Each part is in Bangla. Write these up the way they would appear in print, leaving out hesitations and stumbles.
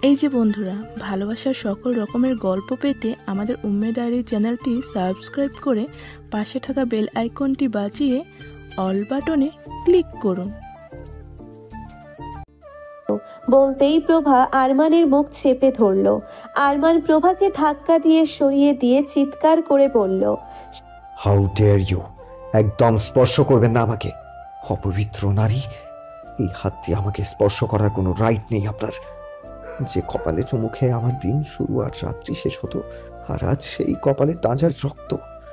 এই যে বন্ধুরা, ভালোবাসার সকল রকমের গল্প পেতে আমাদের উম্মে ডায়েরি চ্যানেলটি সাবস্ক্রাইব করে পাশে থাকা বেল আইকনটি বাজিয়ে অল বাটনে ক্লিক করুন। বলতেই প্রভা আরমানের মুখ চেপে ধরল। আরমান প্রভাকে ধাক্কা দিয়ে সরিয়ে দিয়ে চিৎকার করে বলল, হাউ ডেয়ার ইউ! একদম স্পর্শ করবেন না আমাকে, অপবিত্র নারী। এই হাত দিয়ে আমাকে স্পর্শ করার কোনো রাইট নেই আপনার। যে কপালে চুমু খেয়ে আমার দিন শুরু আর রাত্রি শেষ হতো, আর আজ সেই কপালে তাজার রক্ত।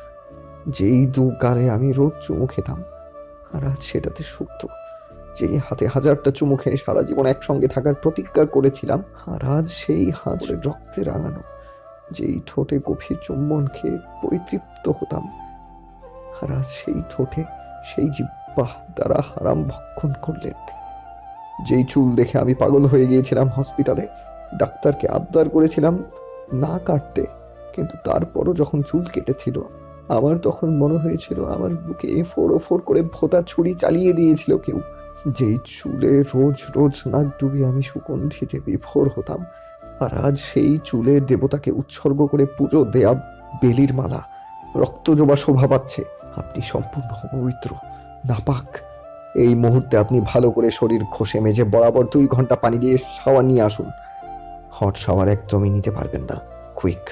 যেই দু গালে আমি রোজ চুমু খেতাম, আর আজ সেটাতে শুক্ত। যেই হাতে হাজারটা চুমু খেয়ে সারা জীবন একসঙ্গে থাকার প্রতিজ্ঞা করেছিলাম, আর আজ সেই হাতের রক্তে রাঙানো। যেই ঠোঁটে গভীর চুম্বন খেয়ে পরিতৃপ্ত হতাম, আর আজ সেই ঠোঁটে সেই জিহ্বা দ্বারা হারাম ভক্ষণ করলেন। যেই চুল দেখে আমি পাগল হয়ে গিয়েছিলাম হসপিটালে, ডাক্তারকে আবদার করেছিলাম না কাটতে, কিন্তু তারপরও যখন চুল কেটেছিল আমার তখন মনে হয়েছিল আমার বুকে A4 O4 করে ভোঁতা ছুরি চালিয়ে দিয়েছিল কেউ। যেই চুলে রোজ রোজ নাক ডুবিয়ে আমি সুগন্ধিতে বিভোর হতাম, আর আজ সেই চুলে দেবতাকে উৎসর্গ করে পুজো দেয়া বেলির মালা রক্তজবা শোভা পাচ্ছে। আপনি সম্পূর্ণ অপবিত্র, নাপাক। এই মুহূর্তে আপনি ভালো করে শরীর ঘষে মেজে বরাবর 2 ঘন্টা পানি দিয়ে শাওয়ার নিয়ে আসুন। হট শাওয়ার একদমই নিতে পারবেন না, কুইক।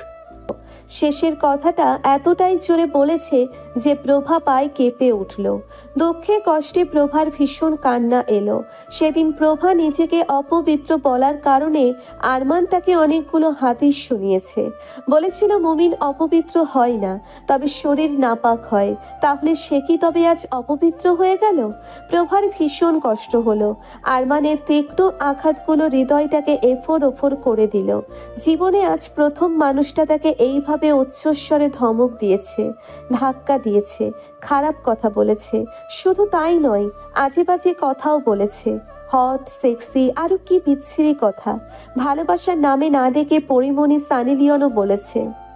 শেষের কথাটা এতটাই জোরে বলেছে যে প্রভা পায় কেঁপে উঠল। দুঃখে কষ্টে প্রভার ভীষণ কান্না এলো। সেদিন প্রভা নিজেকে অপবিত্র বলার কারণে আরমান তাকে অনেকগুলো হাদিস শুনিয়েছে। বলেছিল মুমিন অপবিত্র হয় না, তবে শরীর নাপাক হয়। তাহলে সে কি তবে আজ অপবিত্র হয়ে গেল? প্রভার ভীষণ কষ্ট হলো। আরমানের তীক্ষ্ণ আঘাতগুলো হৃদয়টাকে A4 O4 করে দিল। জীবনে আজ প্রথম মানুষটা তাকে এইভাবে উচ্চস্বরে ধমক দিয়েছে, ধাক্কা দিয়েছে, খারাপ কথা বলেছে। শুধু তাই নয়, আজে বাজে কথাও বলেছে। হট, সেক্সি, আরো কি বিচ্ছিরি কথা। ভালোবাসার নামে না ডেকে পরিমণি সানি লিওনও বলেছে।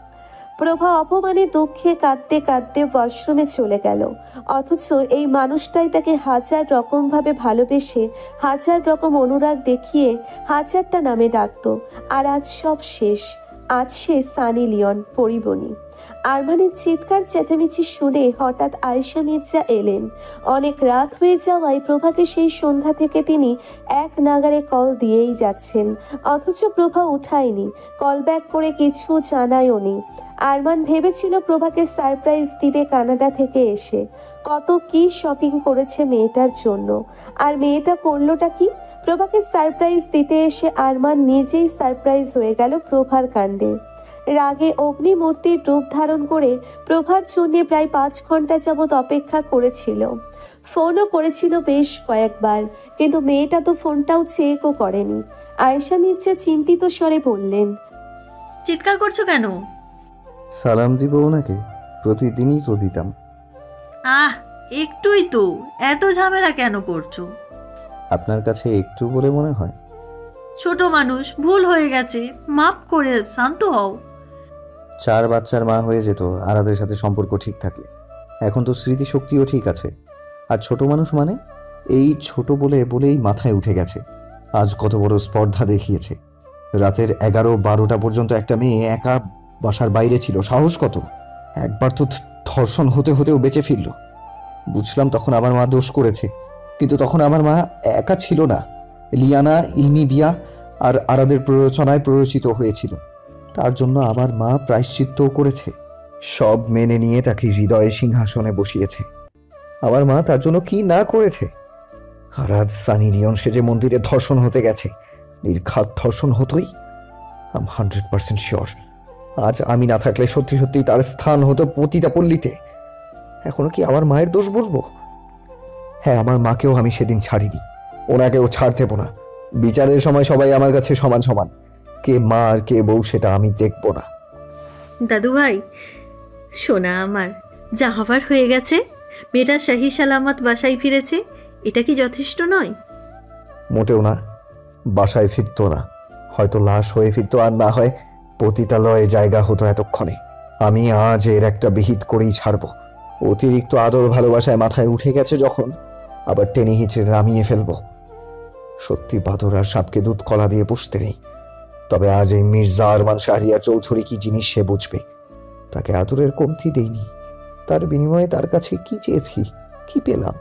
প্রভা অপমানে দুঃখে কাঁদতে কাঁদতে ওয়াশরুমে চলে গেল। অথচ এই মানুষটাই তাকে হাজার রকম ভাবে ভালোবেসে, হাজার রকম অনুরাগ দেখিয়ে হাজারটা নামে ডাকতো। আর আজ সব শেষ। আজ সে সানি লিওন, পরিমণি। আরমানের চিৎকার চেঁচামেচি শুনে হঠাৎ আয়েশা মির্জা এলেন। অনেক রাত হয়ে যাওয়ায় প্রভাকে সেই সন্ধ্যা থেকে তিনি এক নাগারে কল দিয়েই যাচ্ছেন, অথচ প্রভা উঠায়নি। কল ব্যাক করে কিছু জানায়ওনি। আরমান ভেবেছিল প্রভাকে সারপ্রাইজ দিবে কানাডা থেকে এসে। কত কি শপিং করেছে মেয়েটার জন্য, আর মেয়েটা করলোটা কি? প্রভাকে সারপ্রাইজ দিতে এসে আরমান নিজেই সারপ্রাইজ হয়ে গেল প্রভার কাণ্ডে। রাগে অগ্নিমূর্তির রূপ ধারণ করে প্রভার জন্য প্রায় 5 ঘন্টা যাবৎ অপেক্ষা করেছিল। ফোনও করেছিল বেশ কয়েকবার, কিন্তু মেয়েটা তো ফোনটাও চেকও করেনি। আয়েশা মির্জা চিন্তিত স্বরে বললেন, চিৎকার করছো কেন? সালাম দিব ওনাকে, প্রতিদিনই তো দিতাম। একটুই তো, এত ঝামেলা কেন করছো? আপনার কাছে একটু বলে মনে হয়? ছোট মানুষ, ভুল হয়ে গেছে, মাফ করে শান্ত হও। 4 বাচ্চার মা হয়ে যেত আরাদের সাথে সম্পর্ক ঠিক থাকলে। এখন তো স্মৃতিশক্তিও ঠিক আছে। আর ছোট মানুষ মানে এই ছোট বলেই মাথায় উঠে গেছে। আজ কত বড় স্পর্ধা দেখিয়েছে। রাতের 11-12টা পর্যন্ত একটা মেয়ে একা বাসার বাইরে ছিল, সাহস কত! একবার তো ধর্ষণ হতে হতেও বেঁচে ফিরল। বুঝলাম তখন আমার মা দোষ করেছে, কিন্তু তখন আমার মা একা ছিল না। লিয়ানা, ইলমি, বিয়া আর আরাদের প্ররোচনায় প্ররোচিত হয়েছিল। তার জন্য আমার মা প্রায়শ্চিত্তও করেছে। সব মেনে নিয়ে তাকে হৃদয়ে সিংহাসনে বসিয়েছে। আমার মা তার জন্য কি না করেছে! আর আজ সানি লিওন সেজে মন্দিরে ধর্ষণ হতে গেছে। নির্ঘাত ধর্ষণ হতোই। I'm 100% শিওর আজ আমি না থাকলে সত্যি সত্যি তার স্থান হতো পতিতা পল্লীতে। এখনো কি আমার মায়ের দোষ বলবো? হ্যাঁ, আমার মাকেও আমি সেদিন ছাড়িনি, ওনাকেও ছাড় দেব না। বিচারের সময় সবাই আমার কাছে সমান সমান। কে মা আর কে বউ সেটা আমি দেখব না। দাদু ভাই, সোনা আমার, যা হবার হয়ে গেছে। মেয়েটা শাহি সালামত বাসায় ফিরেছে, এটা কি যথেষ্ট নয়? মোটেও না। বাসায় ফিরতো না, হয়তো লাশ হয়ে ফিরতো, আর না হয় পতিতালয়ে জায়গা হতো এতক্ষণে। আমি আজ এর একটা বিহিত করেই ছাড়ব। অতিরিক্ত আদর ভালোবাসায় মাথায় উঠে গেছে যখন, আবার টেনে হিচড়ে নামিয়ে ফেলবো। সত্যি বাদর আর সাপকে দুধ কলা দিয়ে পুষতে নেই। তবে আজ এই মির্জা আরমান শাহরিয়ার চৌধুরী কি জিনিস সে বুঝবে। তাকে আদরের কমতি দেইনি, তার বিনিময়ে তার কাছে কি চেয়েছি, কি পেলাম?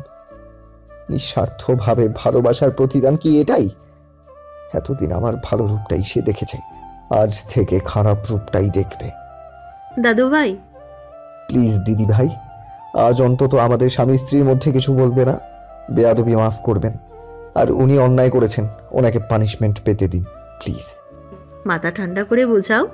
নিঃস্বার্থভাবে ভালোবাসার প্রতিদান কি এটাই? এতদিন আমার ভালো রূপটাই সে দেখেছে, আজ থেকে খারাপ রূপটাই দেখবে। দাদু ভাই, প্লিজ দিদি ভাই, আজ অন্তত আমাদের স্বামী স্ত্রীর মধ্যে কিছু বলবে না। বেয়াদবি মাফ করবেন, আর উনি অন্যায় করেছেন, ওনাকে পানিশমেন্ট পেতে দিন প্লিজ। মাথা ঠান্ডা করে বোঝাও।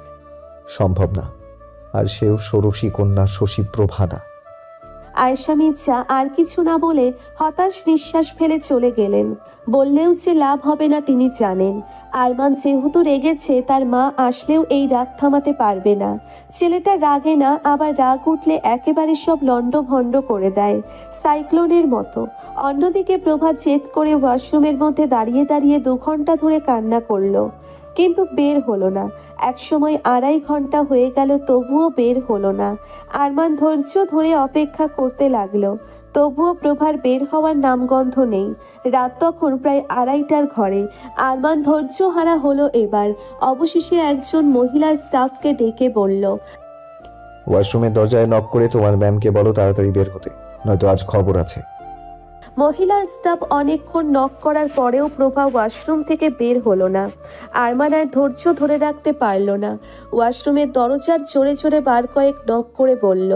সম্ভব না, আর সেও ষোড়শী কন্যা শশী প্রভা না। আয়েশা মির্জা আর কিছু না বলে হতাশ নিঃশ্বাস ফেলে চলে গেলেন। বললেও যে লাভ হবে না তিনি জানেন। আরমান যেহেতু রেগেছে, তার মা আসলেও এই রাগ থামাতে পারবে না। ছেলেটা রাগে না, আবার রাগ উঠলে একেবারে সব লণ্ডভণ্ড করে দেয়, সাইক্লোনের মতো। অন্যদিকে প্রভা জেদ করে ওয়াশরুমের মধ্যে দাঁড়িয়ে দাঁড়িয়ে 2 ঘন্টা ধরে কান্না করলো, কিন্তু বের হলো না। একসময় 2.5 ঘন্টা হয়ে গেল, তবুও বের হলো না। আরমান ধৈর্য ধরে অপেক্ষা করতে লাগলো, তবুও প্রভার বের হওয়ার নামগন্ধ নেই। রাত তখন প্রায় 2:30টার ঘরে। আরমান ধৈর্য হারা হলো এবার। অবশেষে একজন মহিলা স্টাফকে ডেকে বলল, ওয়াশরুমের দরজায় নক করে তোমার ম্যামকে বলো তাড়াতাড়ি বের হতে, নয়তো আজ খবর আছে। মহিলা স্টাফ অনেকক্ষণ নক করার পরেও প্রভা ওয়াশরুম থেকে বের হলো না। আরমান আর ধৈর্য ধরে রাখতে পারল না। ওয়াশরুমের দরজার জোরে জোরে বার কয়েক নক করে বলল,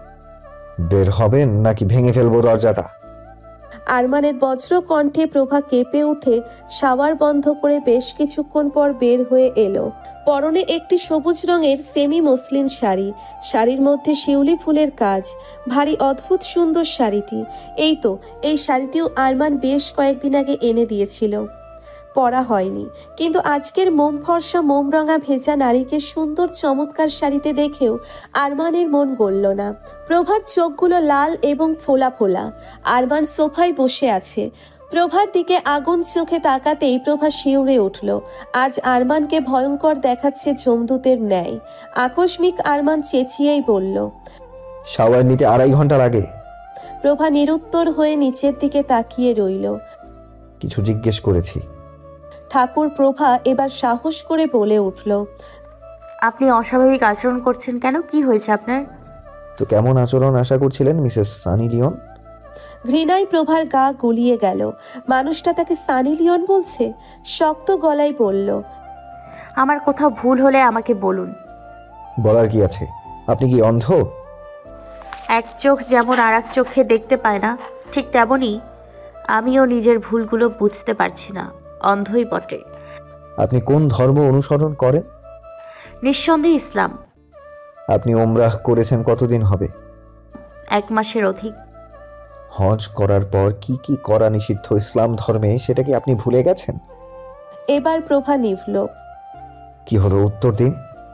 বের হবেন নাকি ভেঙে ফেলবো দরজাটা? আরমানের বজ্র কণ্ঠে প্রভা কেঁপে উঠে শাওয়ার বন্ধ করে বেশ কিছুক্ষণ পর বের হয়ে এলো। পরনে একটি সবুজ রঙের সেমি মসলিন শাড়ি, শাড়ির মধ্যে শিউলি ফুলের কাজ। ভারী অদ্ভুত সুন্দর শাড়িটি। এই শাড়িটিও আরমান বেশ কয়েকদিন আগে এনে দিয়েছিল, পরা হয়নি। কিন্তু আজকের মোম ফর্সা মোমরঙা ভেজা নারীকে সুন্দর চমৎকার শাড়িতে দেখেও আরমানের মন গলল না। প্রভার চোখগুলো লাল এবং ফোলা ফোলা। আরমান সোফায় বসে আছে। প্রভার দিকে আগুন চোখে তাকাতেই প্রভা শিউরে উঠল। আজ আরমানকে ভয়ঙ্কর দেখাচ্ছে যমদূতের ন্যায়। আকস্মিক আরমান চেঁচিয়েই বলল, শাওয়ার নিতে 2.5 ঘন্টা লাগে। প্রভা নিরুত্তর হয়ে নিচের দিকে তাকিয়ে রইল। কিছু জিজ্ঞেস করেছি। ঠাকুর প্রভা এবার সাহস করে বলে উঠল, আপনি অস্বাভাবিক আচরণ করছেন কেন? কি হয়েছে আপনার? তো কেমন আচরণ আশা করছিলেন মিসেস সানি লিওন? ঘৃণায় প্রভার গা গুলিয়ে গেল। মানুষটা তাকে সানি লিওন বলছে। শক্ত গলায় বলল, আমার কোথাও ভুল হলে আমাকে বলুন। বলার কি আছে? আপনি কি অন্ধ? এক চোখ যেমন আর এক চোখে দেখতে পায় না, ঠিক তেমনই আমিও নিজের ভুলগুলো বুঝতে পারছি না, অন্ধই বটে। আপনি কোন ধর্ম অনুসরণ করেন? নিঃসন্দেহে ইসলাম। আপনি ওমরাহ করেছেন কতদিন হবে? 1 মাসের অধিক। হজ করার পর কি কি করা নিষিদ্ধ ইসলাম ধর্মে, সেটা কি আপনি ভুলে গেছেন? এবার প্রভা নিভল। কি হলো, উত্তর দিন।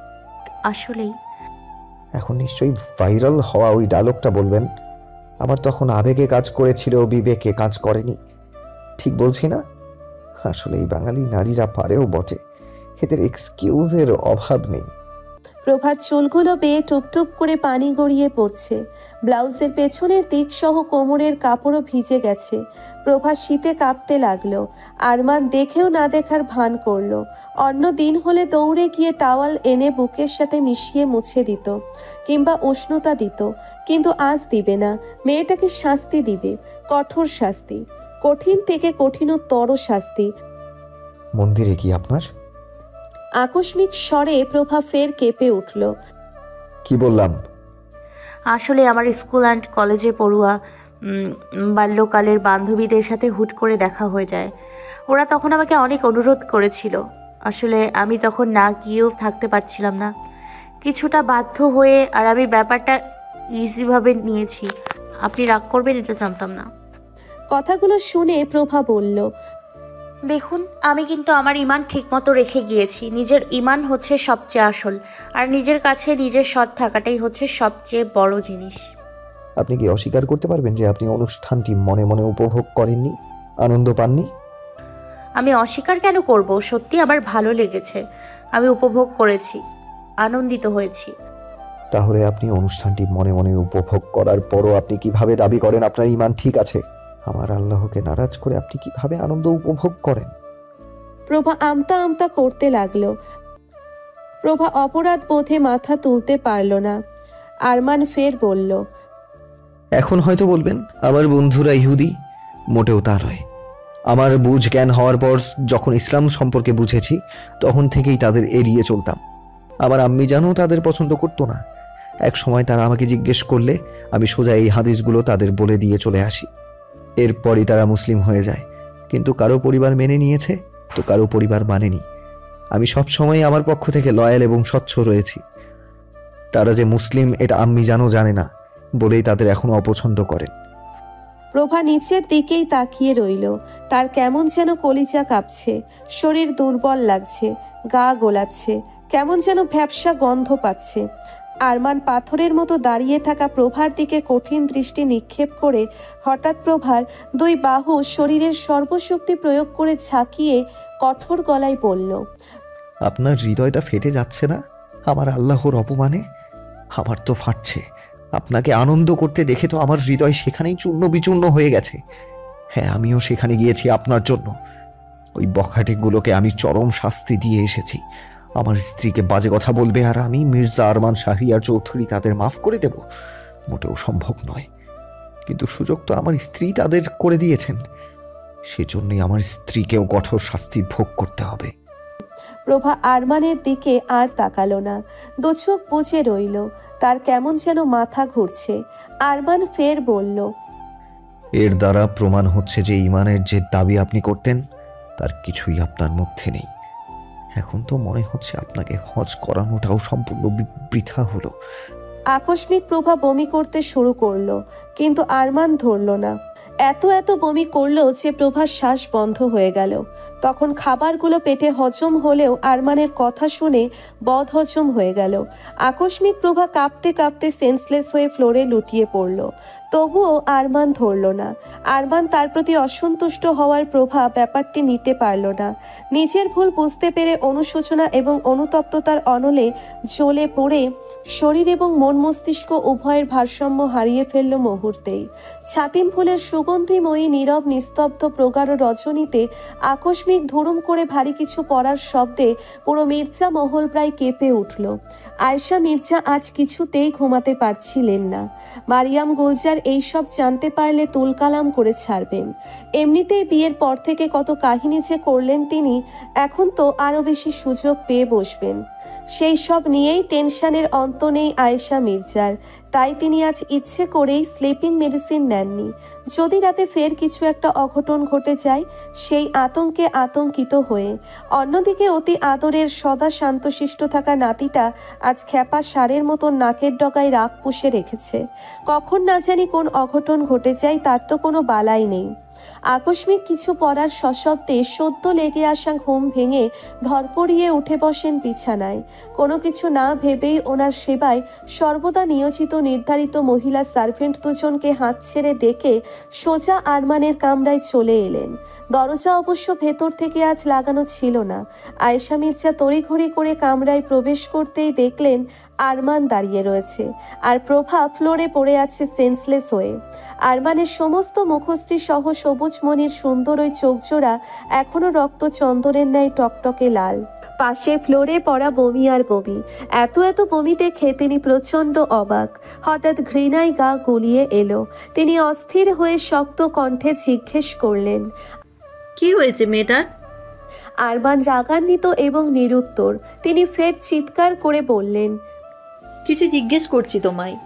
আসলেই এখন নিশ্চয়ই ভাইরাল হওয়া ওই ডায়লগটা বলবেন। আমার তখন আবেগে কাজ করেছিল, বিবেকে কাজ করেনি। ঠিক বলছি না? আসলে এই বাঙালি নারীরা পারেও বটে, এদের এক্সকিউজের অভাব নেই। প্রভার চুলগুলো বেয়ে টুপটুপ করে পানি গড়িয়ে পড়ছে। ব্লাউজের পেছনের দিক সহ কোমরের কাপড়ও ভিজে গেছে। প্রভা শীতে কাঁপতে লাগলো। আরমান দেখেও না দেখার ভান করলো। অন্য দিন হলে দৌড়ে গিয়ে টাওয়াল এনে বুকের সাথে মিশিয়ে মুছে দিত, কিংবা উষ্ণতা দিত। কিন্তু আজ দিবে না। মেয়েটাকে শাস্তি দিবে, কঠোর শাস্তি, কঠিন থেকে কঠিনতর শাস্তি। মন্দিরে কি আপনার? আকস্মিক স্বরে প্রভা ফের কেঁপে উঠল। কি বললাম? আসলে আমার স্কুল অ্যান্ড কলেজে পড়ুয়া বাল্যকালের বান্ধবীদের সাথে হুট করে দেখা হয়ে যায়। ওরা তখন আমাকে অনেক অনুরোধ করেছিল। আসলে আমি তখন না গিয়েও থাকতে পারছিলাম না, কিছুটা বাধ্য হয়ে। আর আমি ব্যাপারটা ইজিভাবে নিয়েছি। আপনি রাগ করবেন এটা জানতাম না। কথাগুলো শুনে প্রভা বলল, দেখুন, আমি কিন্তু আমার ঈমান ঠিকমতো রেখে গিয়েছি। নিজের ঈমান হচ্ছে সবচেয়ে আসল, আর নিজের কাছে নিজের সৎ থাকাটাই হচ্ছে সবচেয়ে বড় জিনিস। আপনি কি অস্বীকার করতে পারবেন যে আপনি অনুষ্ঠানটি মনে মনে উপভোগ করেননি, আনন্দ পাননি? আমি অস্বীকার কেন করব? সত্যি আমার ভালো লেগেছে, আমি উপভোগ করেছি, আনন্দিত হয়েছি। তাহলে আপনি অনুষ্ঠানটি মনে মনে উপভোগ করার পরও আপনি কিভাবে দাবি করেন আপনার ঈমান ঠিক আছে? আমার আল্লাহকে নারাজ করে আপনি কিভাবে আনন্দ উপভোগ করেন? প্রভা আমতা আমতা করতে লাগলো। প্রভা অপরাধ বোধে মাথা তুলতে পারল না। আরমান ফের বলল, এখন হয়তো বলবেন আমার বন্ধুরা ইহুদি, মোটেও তা নয়। আমার বুঝ জ্ঞান হওয়ার পর যখন ইসলাম সম্পর্কে বুঝেছি তখন থেকেই তাদের এড়িয়ে চলতাম। আমার আম্মি জানো তাদের পছন্দ করতো না। এক সময় তারা আমাকে জিজ্ঞেস করলে আমি সোজা এই হাদিসগুলো তাদের বলে দিয়ে চলে আসি। এরপরই তারা মুসলিম হয়ে যায়, কিন্তু কারো পরিবার মেনে নিয়েছে তো কারো পরিবার মানেনি। আমি সবসময় আমার পক্ষ থেকে লয়াল এবং স্বচ্ছ রয়েছি। তারা যে মুসলিম এটা আম্মি জানে না বলেই তাদের এখনো অপছন্দ করেন। প্রভা নিচের দিকেই তাকিয়ে রইল। তার কেমন যেন কলিজা কাঁপছে, শরীর দুর্বল লাগছে, গা গোলাচ্ছে, কেমন যেন ভ্যাপসা গন্ধ পাচ্ছে। আরমান পাথরের মতো দাঁড়িয়ে থাকা প্রভার দিকে কঠিন দৃষ্টি নিক্ষেপ করে হঠাৎ প্রভার দুই বাহু শরীরের সর্বশক্তি প্রয়োগ করে ঝাঁকিয়ে কঠোর গলায় বলল, আপনার হৃদয়টা ফেটে যাচ্ছে না আমার আল্লাহর অপমানে? আমার তো ফাটছে। আপনাকে আনন্দ করতে দেখে তো আমার হৃদয় সেখানেই চূর্ণ বিচূর্ণ হয়ে গেছে। হ্যাঁ, আমিও সেখানে গিয়েছি আপনার জন্য। ওই বখাটেগুলোকে আমি চরম শাস্তি দিয়ে এসেছি। আমার স্ত্রীকে বাজে কথা বলবে আর আমি মির্জা আরমান শাহরিয়ার চৌধুরী তাদের মাফ করে দেব? মোটেও সম্ভব নয়। কিন্তু সুযোগ তো আমার স্ত্রী তাদের করে দিয়েছেন, সেজন্যই আমার স্ত্রীকেও কঠোর শাস্তি ভোগ করতে হবে। প্রভা আরমানের দিকে আর তাকালো না, দুচোখ বুজে রইল। তার কেমন যেন মাথা ঘুরছে। আরমান ফের বলল, এর দ্বারা প্রমাণ হচ্ছে যে ইমানের যে দাবি আপনি করতেন তার কিছুই আপনার মধ্যে নেই। এখন তো মনে হচ্ছে আপনাকে হজ করানোটাও সম্পূর্ণ বৃথা হলো। আকস্মিক প্রভা বমি করতে শুরু করলো, কিন্তু আরমান ধরল না। এত বমি করলো যে প্রভার শ্বাস বন্ধ হয়ে গেল। তখন খাবারগুলো পেটে হজম হলেও আরমানের কথা শুনে বদ হজম হয়ে গেল। আকস্মিক প্রভা কাঁপতে কাঁপতে সেন্সলেস হয়ে ফ্লোরে লুটিয়ে পড়ল। তবুও আরমান ধরল না। আরমান তার প্রতি অসন্তুষ্ট হওয়ার প্রভা ব্যাপারটি নিতে পারল না। নিজের ভুল বুঝতে পেরে অনুশোচনা এবং অনুতপ্ততার অনলে জ্বলে পড়ে শরীর এবং মন মস্তিষ্ক উভয়ের ভারসাম্য হারিয়ে ফেলল মুহূর্তেই। ছাতিম ফুলের সুগন্ধিময়ী নীরব নিস্তব্ধ প্রগাঢ় রজনীতে আকস্মিক ধুরুম করে ভারী কিছু পড়ার শব্দে পুরো মির্জা মহল প্রায় কেঁপে উঠল। আয়েশা মির্জা আজ কিছুতেই ঘুমাতে পারছিলেন না। মারিয়াম গুলজার এইসব জানতে পারলে তুলকালাম করে ছাড়বেন। এমনিতেই বিয়ের পর থেকে কত কাহিনী যে করলেন তিনি, এখন তো আরও বেশি সুযোগ পেয়ে বসবেন। সেই সব নিয়েই টেনশনের অন্ত নেই আয়েশা মির্জার। তাই তিনি আজ ইচ্ছে করেই স্লিপিং মেডিসিন নেননি। যদি রাতে ফের কিছু একটা অঘটন ঘটে যায় সেই আতঙ্কে আতঙ্কিত হয়ে। অন্যদিকে অতি আদরের সদা শান্তশিষ্ট থাকা নাতিটা আজ খ্যাপা ষাঁড়ের মতন নাকের ডগায় রাগ পুষে রেখেছে। কখন না জানি কোন অঘটন ঘটে যায় তার তো কোনো বালাই নেই। আকস্মিক কিছু পড়ার সশব্দে সদ্য লেগে আসা ঘুম ভেঙে ধরপড়িয়ে উঠে বসেন বিছানায়। কোনো কিছু না ভেবেই ওনার সেবায় সর্বদা নিয়োজিত নির্ধারিত মহিলা সার্ভেন্ট দুজনকে হাত ছেড়ে ডেকে সোজা আরমানের কামরায় চলে এলেন। দরজা অবশ্য ভেতর থেকে আজ লাগানো ছিল না। আয়েশা মির্জা তড়িঘড়ি করে কামরায় প্রবেশ করতেই দেখলেন আরমান দাঁড়িয়ে রয়েছে, আর প্রভা ফ্লোরে পড়ে আছে সেন্সলেস হয়ে। আরমানের সমস্ত মুখশ্রী সহ সবুজ মনির সুন্দর ওই চোখজোড়া এখনো রক্ত চন্দনের ন্যায় টকটকে লাল। পাশে ফ্লোরে পড়া বমি আর বমি। এত বমি দেখে তিনি প্রচণ্ড অবাক। হঠাৎ ঘৃণায় গা গুলিয়ে এলো। তিনি অস্থির হয়ে শক্ত কণ্ঠে জিজ্ঞেস করলেন, কি হয়েছে মেয়েটার? আরমান রাগান্বিত এবং নিরুত্তর। তিনি ফের চিৎকার করে বললেন, কিছু জিজ্ঞেস করছি তোমায়।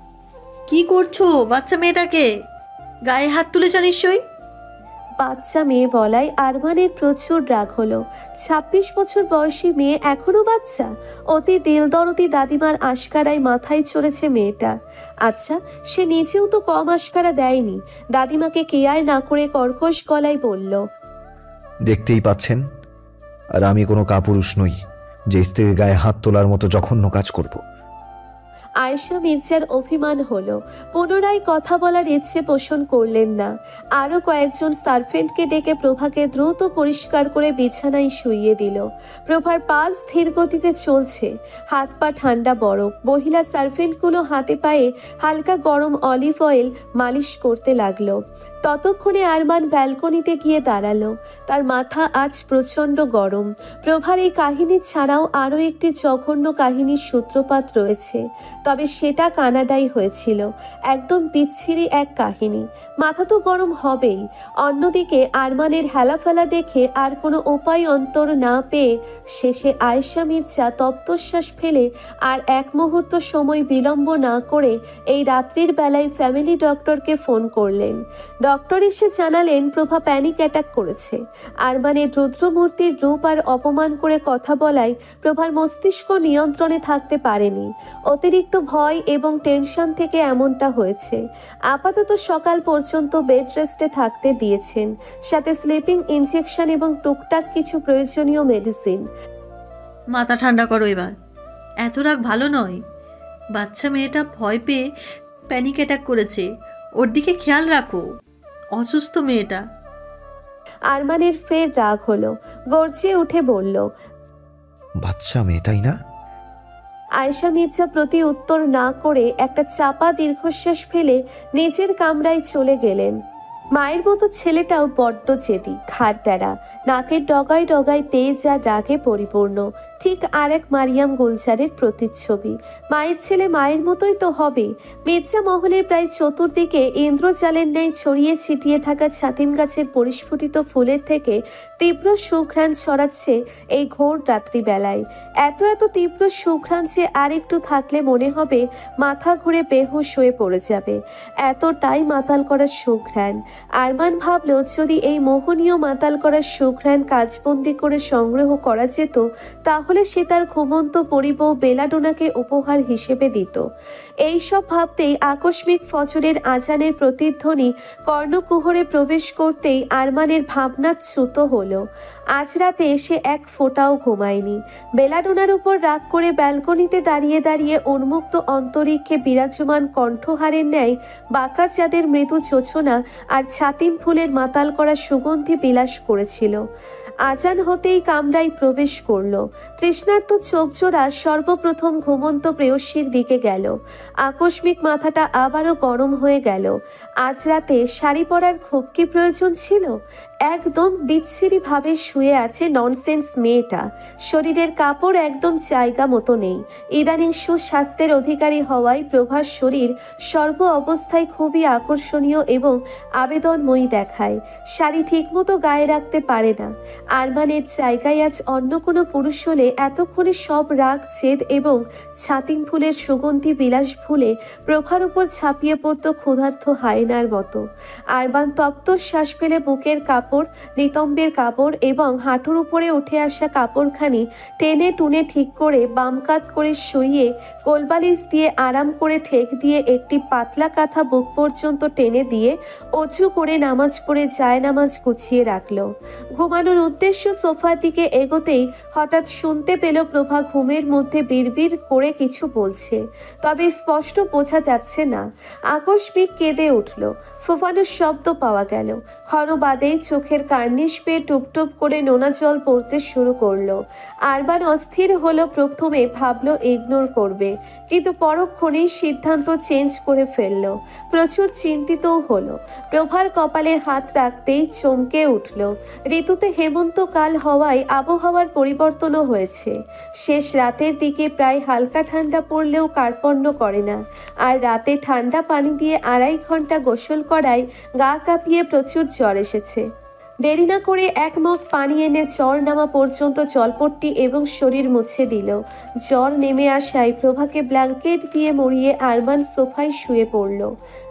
কি করছো বাচ্চা মেয়েটাকে? গায়ে হাত তুলেছ নিশ্চয়ই। বাচ্চা মেয়ে বলায় আরমানের প্রচুর রাগ হলো। ২৬ বছর বয়সী মেয়ে এখনো বাচ্চা? অতি দিলদরদি দাদিমার আশকারায় মাথায় চড়েছে মেয়েটা। আচ্ছা, সে নিজেও তো কম আশকারা দেয়নি। দাদিমাকে কেয়ার না করে কর্কশ গলায় বলল, দেখতেই পাচ্ছেন, আর আমি কোনো কাপুরুষ নই যে স্ত্রীর গায়ে হাত তোলার মতো জঘন্য কাজ করব। আয়েশা মির্জার অভিমান হলো। পুনরায় কথা বলার ইচ্ছে পোষণ করলেন না। আরও কয়েকজন সার্ভেন্টকে ডেকে প্রভাকে দ্রুত পরিষ্কার করে বিছানায় শুইয়ে দিল। প্রভার পালস ধীর গতিতে চলছে, হাত পা ঠান্ডা বরফ। মহিলা সার্ভেন্টগুলো হাতে পায়ে হালকা গরম অলিভ অয়েল মালিশ করতে লাগলো। ততক্ষণে আরমান ব্যালকনিতে গিয়ে দাঁড়ালো। তার মাথা আজ প্রচণ্ড গরম। প্রভার এই কাহিনী ছাড়াও আরও একটি জঘন্য কাহিনীর সূত্রপাত রয়েছে, তবে সেটা কানাডায় হয়েছিল। একদম বিচ্ছিরি এক কাহিনী। মাথা তো গরম হবেই। অন্যদিকে আরমানের হেলাফেলা দেখে আর কোনো উপায় অন্তর না পেয়ে শেষে আয়েশা মির্জা তপ্তশ্বাস ফেলে আর এক মুহূর্ত সময় বিলম্ব না করে এই রাত্রির বেলায় ফ্যামিলি ডক্টরকে ফোন করলেন। ডক্টর এসে জানালেন প্রভা প্যানিক অ্যাটাক করেছে। আরমানের রুদ্রমূর্তির রূপ আর অপমান করে কথা বলায় প্রভার মস্তিষ্ক নিয়ন্ত্রণে থাকতে পারেনি। অতিরিক্ত ভয় এবং টেনশন থেকে এমনটা হয়েছে। আপাতত সকাল পর্যন্ত বেড রেস্টে থাকতে দিয়েছেন, সাথে স্লিপিং ইনজেকশন এবং টুকটাক কিছু প্রয়োজনীয় মেডিসিন। মাথা ঠান্ডা করো এবার, এত রাগ ভালো নয়। বাচ্চা মেয়েটা ভয় পেয়ে প্যানিক অ্যাটাক করেছে, ওর দিকে খেয়াল রাখো, অসুস্থ মেয়েটা। আরমানের ফের রাগ হলো, গর্জিয়ে উঠে বলল, বাচ্চা মেয়ে তাই না? আয়েশা মির্জা প্রতি উত্তর না করে একটা চাপা দীর্ঘশ্বাস ফেলে নিজের কামরায় চলে গেলেন। মায়ের মতো ছেলেটাও বড্ড জেদি, ঘাড় তেরা, নাকের ডগায় ডগায় তেজ আর রাগে পরিপূর্ণ। ঠিক আরেক মারিয়াম গুলজারের প্রতিচ্ছবি। মায়ের ছেলে মায়ের মতোই তো হবে। মির্জা মহলের প্রায় চতুর্দিকে ইন্দ্রজালের ন্যায় ছড়িয়ে ছিটিয়ে থাকা ছাতিম গাছের পরিস্ফুটিত ফুলের থেকে তীব্র সুঘ্রাণ ছড়াচ্ছে এই ঘোর রাত্রিবেলায়। এত এত তীব্র সুঘ্রাণ যে আর একটু থাকলে মনে হবে মাথা ঘুরে বেহুশ হয়ে পড়ে যাবে, এতটাই মাতাল করা সুঘ্রাণ। আরমান ভাবল যদি এই মোহনীয় মাতাল করা সুঘ্রাণ কাজবন্দি করে সংগ্রহ করা যেত তাহলে সে তার ঘুমন্ত পরিবউ বেলাডোনাকে উপহার হিসেবে দিত। এই সব ভাবতেই আকস্মিক ফজরের আজানের প্রতিধ্বনি কর্ণকুহরে প্রবেশ করতেই আরমানের ভাবনাচ্যুত হলো। আজ রাতে সে এক ফোঁটাও ঘুমায়নি। বেলাডোনার উপর রাগ করে ব্যালকনিতে দাঁড়িয়ে দাঁড়িয়ে উন্মুক্ত অন্তরিক্ষে বিরাজমান কণ্ঠহারের ন্যায় বাঁকা চাঁদের মৃদু যোছনা আর ছাতিম ফুলের মাতাল করা সুগন্ধি বিলাস করেছিল। আজান হতেই কামরায় প্রবেশ করল। তৃষ্ণার্ত চোখজোড়া সর্বপ্রথম ঘুমন্ত প্রেয়সীর দিকে গেল। আকস্মিক মাথাটা আবারও গরম হয়ে গেল। আজ রাতে শাড়ি পরার খুব কি প্রয়োজন ছিল? একদম বিচ্ছিরিভাবে শুয়ে আছে ননসেন্স মেয়েটা। শরীরের কাপড় একদম জায়গা মতো নেই। ইদানিং সুস্বাস্থ্যের অধিকারী হওয়ায় প্রভার শরীর সর্ব অবস্থায় খুবই আকর্ষণীয় এবং আবেদনময়ী দেখায়। শাড়ি ঠিকমতো গায়ে রাখতে পারে না। আরমানের জায়গায় আজ অন্য কোনো পুরুষ হলে এতক্ষণে সব রাগ জেদ এবং ছাতিম ফুলের সুগন্ধি বিলাস ভুলে প্রভার উপর ছাপিয়ে পড়তো ক্ষুধার্ত হায়নার মতো। আরমান তপ্ত শ্বাস ফেলে বুকের কাপড়, নিতম্বের কাপড় এবং হাঁটুর উপরে উঠে আসা কাপড়খানি টেনে টুনে ঠিক করে বাম কাত করে শুইয়ে কোলবালিশ দিয়ে আরাম করে ঠেক দিয়ে একটি পাতলা কাঁথা বুক পর্যন্ত টেনে দিয়ে অজু করে নামাজ পড়ে জায়নামাজ গুছিয়ে রাখলো। ঘুমানোর উদ্দেশ্য সোফার দিকে এগোতেই হঠাৎ শুনতে পেল প্রভা ঘুমের মধ্যে বিড়বিড় করে কিছু বলছে, তবে স্পষ্ট বোঝা যাচ্ছে না। আকস্মিক কেঁদে উঠল। ফোফানোর শব্দ পাওয়া গেল। ক্ষণবাদেই চোখের কার্নিশ পেয়ে টুপটুপ করে নোনা জল পড়তে শুরু করলো। আরমান অস্থির হলো। প্রথমে ভাবলো ইগনোর করবে, কিন্তু পরক্ষণেই সিদ্ধান্ত চেঞ্জ করে ফেললো। প্রচুর চিন্তিতও হলো। প্রভার কপালে হাত রাখতেই চমকে উঠল। ঋতুতে হেমন্তকাল হওয়ায় আবহাওয়ার পরিবর্তনও হয়েছে। শেষ রাতের দিকে প্রায় হালকা ঠান্ডা পড়লেও কার্পণ্য করে না। আর রাতে ঠান্ডা পানি দিয়ে 2.5 ঘন্টা গোসল করায় গা কাঁপিয়ে প্রচুর জ্বর এসেছে। দেরি না করে এক মগ পানি এনে জ্বর নামা পর্যন্ত জলপট্টি এবং শরীর মুছে দিল। জ্বর নেমে আসায় প্রভাকে ব্ল্যাঙ্কেট দিয়ে মুড়িয়ে আরমান সোফায় শুয়ে পড়ল।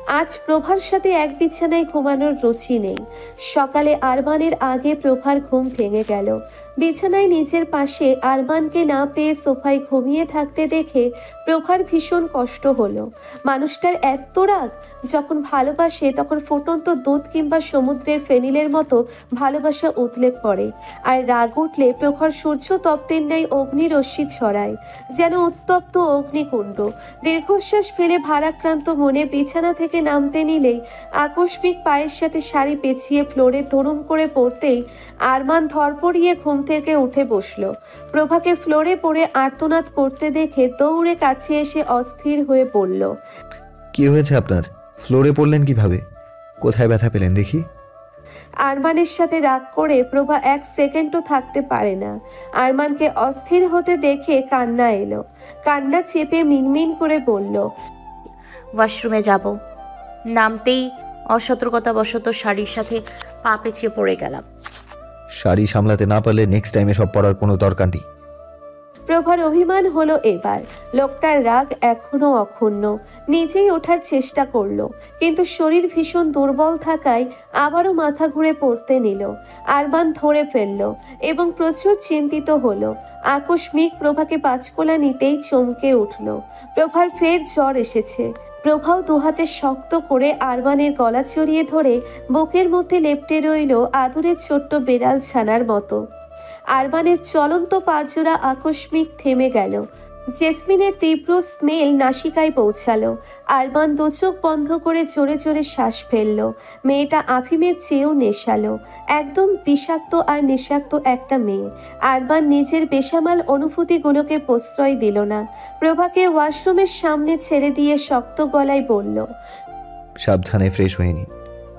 আজ প্রভার সাথে এক বিছানায় ঘুমানোর রুচি নেই। সকালে আরমানের আগে প্রভার ঘুম ভেঙে গেল। বিছানায় নিজের পাশে আরমানকে না পেয়ে সোফায় ঘুমিয়ে থাকতে দেখে প্রভার ভীষণ কষ্ট হলো। মানুষটার এত রাগ! যখন ভালোবাসে তখন ফুটন্ত দুধ কিংবা সমুদ্রের ফেনিলের মতো ভালোবাসা উতলে পড়ে, আর রাগ উঠলে প্রখর সূর্য তপ্তের ন্যায় অগ্নিরশ্মি ছড়ায়, যেন উত্তপ্ত অগ্নিকুণ্ড। দীর্ঘশ্বাস ফেলে ভারাক্রান্ত মনে বিছানা থেকে নামতে নিলেই আকস্মিক পায়ের সাথে শাড়ি পেঁচিয়ে ফ্লোরে ধরুম করে পড়তেই আরমান ধরপড়িয়ে ঘুম থেকে উঠে বসলো। প্রভাকে ফ্লোরে পড়ে আর্তনাদ করতে দেখে দৌড়ে কাছে এসে অস্থির হয়ে পড়ল। কি হয়েছে আপনার? ফ্লোরে পড়লেন কিভাবে? কোথায় ব্যথা পেলেন দেখি? আরমানের সাথে রাগ করে প্রভা এক সেকেন্ডও থাকতে পারে না। আরমানকে অস্থির হতে দেখে কান্না এলো। কান্না চেপে মিনমিন করে বলল, ওয়াশরুমে যাব। নামতেই অসতর্কতাবশত শাড়ির সাথে পা পেঁচিয়ে পড়ে গেলাম। শাড়ি সামলাতে না পারলে নেক্সট টাইমে সব পড়ার কোনো দরকার নেই। প্রভার অভিমান হলো এবার। লোকটার রাগ এখনো অক্ষুণ্ণ। নিজেই ওঠার চেষ্টা করলো, কিন্তু শরীর ভীষণ দুর্বল থাকায় আবারও মাথা ঘুরে পড়তে নিল। আরমান ধরে ফেললো এবং প্রচুর চিন্তিত হলো। আকস্মিক প্রভাকে পাঁচকোলা নিতেই চমকে উঠল। প্রভার ফের জ্বর এসেছে। প্রভাও দুহাতে শক্ত করে আরমানের গলা জড়িয়ে ধরে বুকের মধ্যে লেপ্টে রইল আদুরের ছোট্ট বেড়াল ছানার মতো। আরমানের চলন্ত পাজোড়া আকস্মিক থেমে গেল। জেসমিনের তীব্র স্মেল নাসিকায় পৌঁছালো। আরমান দু চোখ বন্ধ করে জোরে জোরে শ্বাস ফেলল। মেয়েটা আফিমের চেয়েও নেশালো, একদম বিষাক্ত আর নেশাক্ত একটা মেয়ে। আরমান নিজের বেসামাল অনুভূতিগুলোকে প্রশ্রয় দিল না। প্রভাকে ওয়াশরুমের সামনে ছেড়ে দিয়ে শক্ত গলায় বলল, সাবধানে ফ্রেশ হয়ে নিন।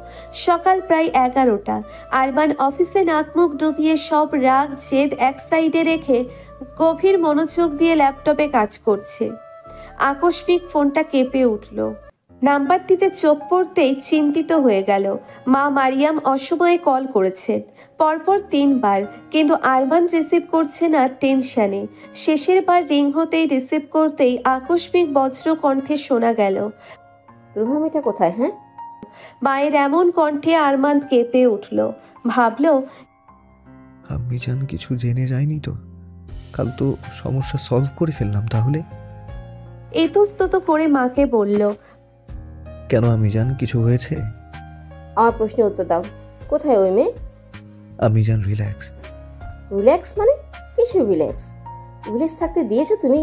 সকাল প্রায় 11টা। আরমান অফিসে নাক মুখ ডুবিয়ে সব রাগ জেদ এক সাইডে রেখে গভীর মনোযোগ দিয়ে ল্যাপটপে কাজ করছে। আকস্মিক ফোনটা কেঁপে উঠল। নাম্বারটিতে চোখ পড়তেই চিন্তিত হয়ে গেল। মা মারিয়াম অসময়ে কল করেছেন, পরপর 3 বার, কিন্তু আরমান রিসিভ করছে না টেনশনে। শেষের বার রিং হতেই রিসিভ করতেই আকস্মিক বজ্র কণ্ঠে শোনা গেল, প্রভামিটা কোথায়? হ্যাঁ, মায়ের এমন কণ্ঠে আরমান কেঁপে উঠল। ভাবল, আমি জান কিছু জেনে যায়নি তো? কাল তো সমস্যা সলভ করে ফেললাম। তাহলে ইতস্তত করে মাকে বলল, কেন আমি জান কিছু হয়েছে? আমার প্রশ্নের উত্তর দাও। কোথায় ওই মেয়ে? আমি জান রিল্যাক্স। রিল্যাক্স মানে? কিছু রিল্যাক্স? রিল্যাক্স থাকতে দিয়েছো তুমি?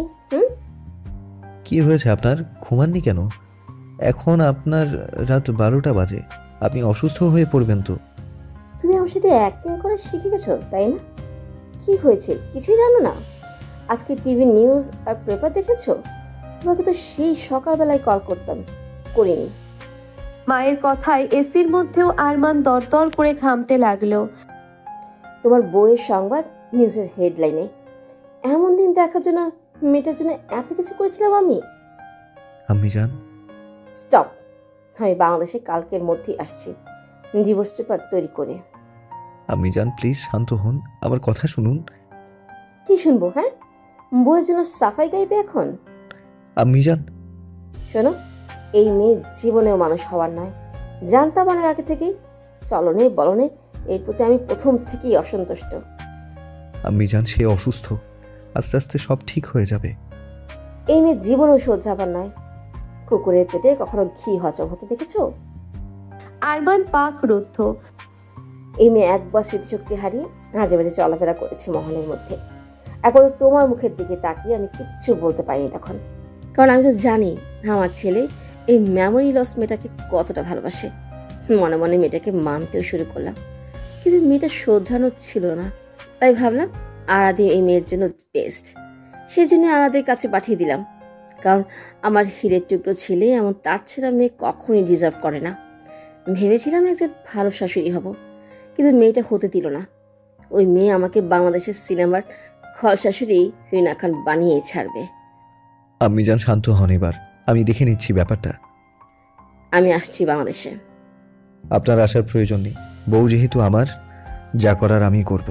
কি হয়েছে আপনার? ঘুমাননি কেন? এখন আপনার রাত 12টা বাজে। আপনি অসুস্থ হয়ে পড়বেন তো। তুমি আমার সাথে অ্যাক্টিং করা শিখে গেছো তাই না? কি হয়েছে কিছুই জানো না? আজকে টিভি নিউজ আর পেপার দেখেছো? তোমাকে তো সেই সকালবেলায় কল করতাম, করিনি। মায়ের কথায় এসির মধ্যেও আরমান দরদর করে ঘামতে লাগলো। তোমার বইয়ের সংবাদ নিউজের হেডলাইনে। এমন দিন দেখার জন্য মেয়েটার জন্য এত কিছু করেছিলাম আমি। আমি জান স্টপ। আমি বাংলাদেশে কালকের মধ্যেই আসছি ডিভোর্স পেপার তৈরি করে। আমি জান প্লিজ শান্ত হন, আমার কথা শুনুন। কি শুনবো? হ্যাঁ, বইয়ের জন্য সাফাই গাইবে এখন? আমি জান শোনো, এই মেয়ে জীবনেও মানুষ হওয়ার নয়, জানতাম অনেক আগে থেকেই। চলনে বলনে এর প্রতি আমি প্রথম থেকেই অসন্তুষ্ট। আমি জান সে অসুস্থ, আস্তে আস্তে সব ঠিক হয়ে যাবে। এই মেয়ে জীবনেও শোধরাবার নয়। কুকুরের পেটে কখনো ঘি হজম হতে দেখেছো? আরমান পাক রুদ্ধ। এই মেয়ে একবার স্মৃতিশক্তি হারিয়ে মাঝে মাঝে চলাফেরা করেছে মহলের মধ্যে। একবার তোমার মুখের দিকে তাকিয়ে আমি কিচ্ছু বলতে পারিনি তখন, কারণ আমি তো জানি আমার ছেলে এই মেমোরি লস মেয়েটাকে কতটা ভালোবাসে। মনে মনে মেয়েটাকে মানতেও শুরু করলাম, কিন্তু মেয়েটা শোধরানোর ছিল না। তাই ভাবলাম আরাদি এই মেয়ের জন্য বেস্ট। সেই জন্য আরাদের কাছে পাঠিয়ে দিলাম, কারণ আমার হীরের টুকরো ছেলে এমন তার ছেঁড়া মেয়ে কখনই ডিজার্ভ করে না। ভেবেছিলাম একজন ভালো শাশুড়ি হব, কিন্তু মেয়েটা হতে দিল না। ওই মেয়ে আমাকে বাংলাদেশের সিনেমার খল শাশুড়ি রিনা খান বানিয়ে ছাড়বে। আমি জান শান্ত হন এবার, আমি দেখে নিচ্ছি ব্যাপারটা। আমি আসছি বাংলাদেশে। আপনার আসার প্রয়োজন নেই, বউ যেহেতু আমার, যা করার আমি করব।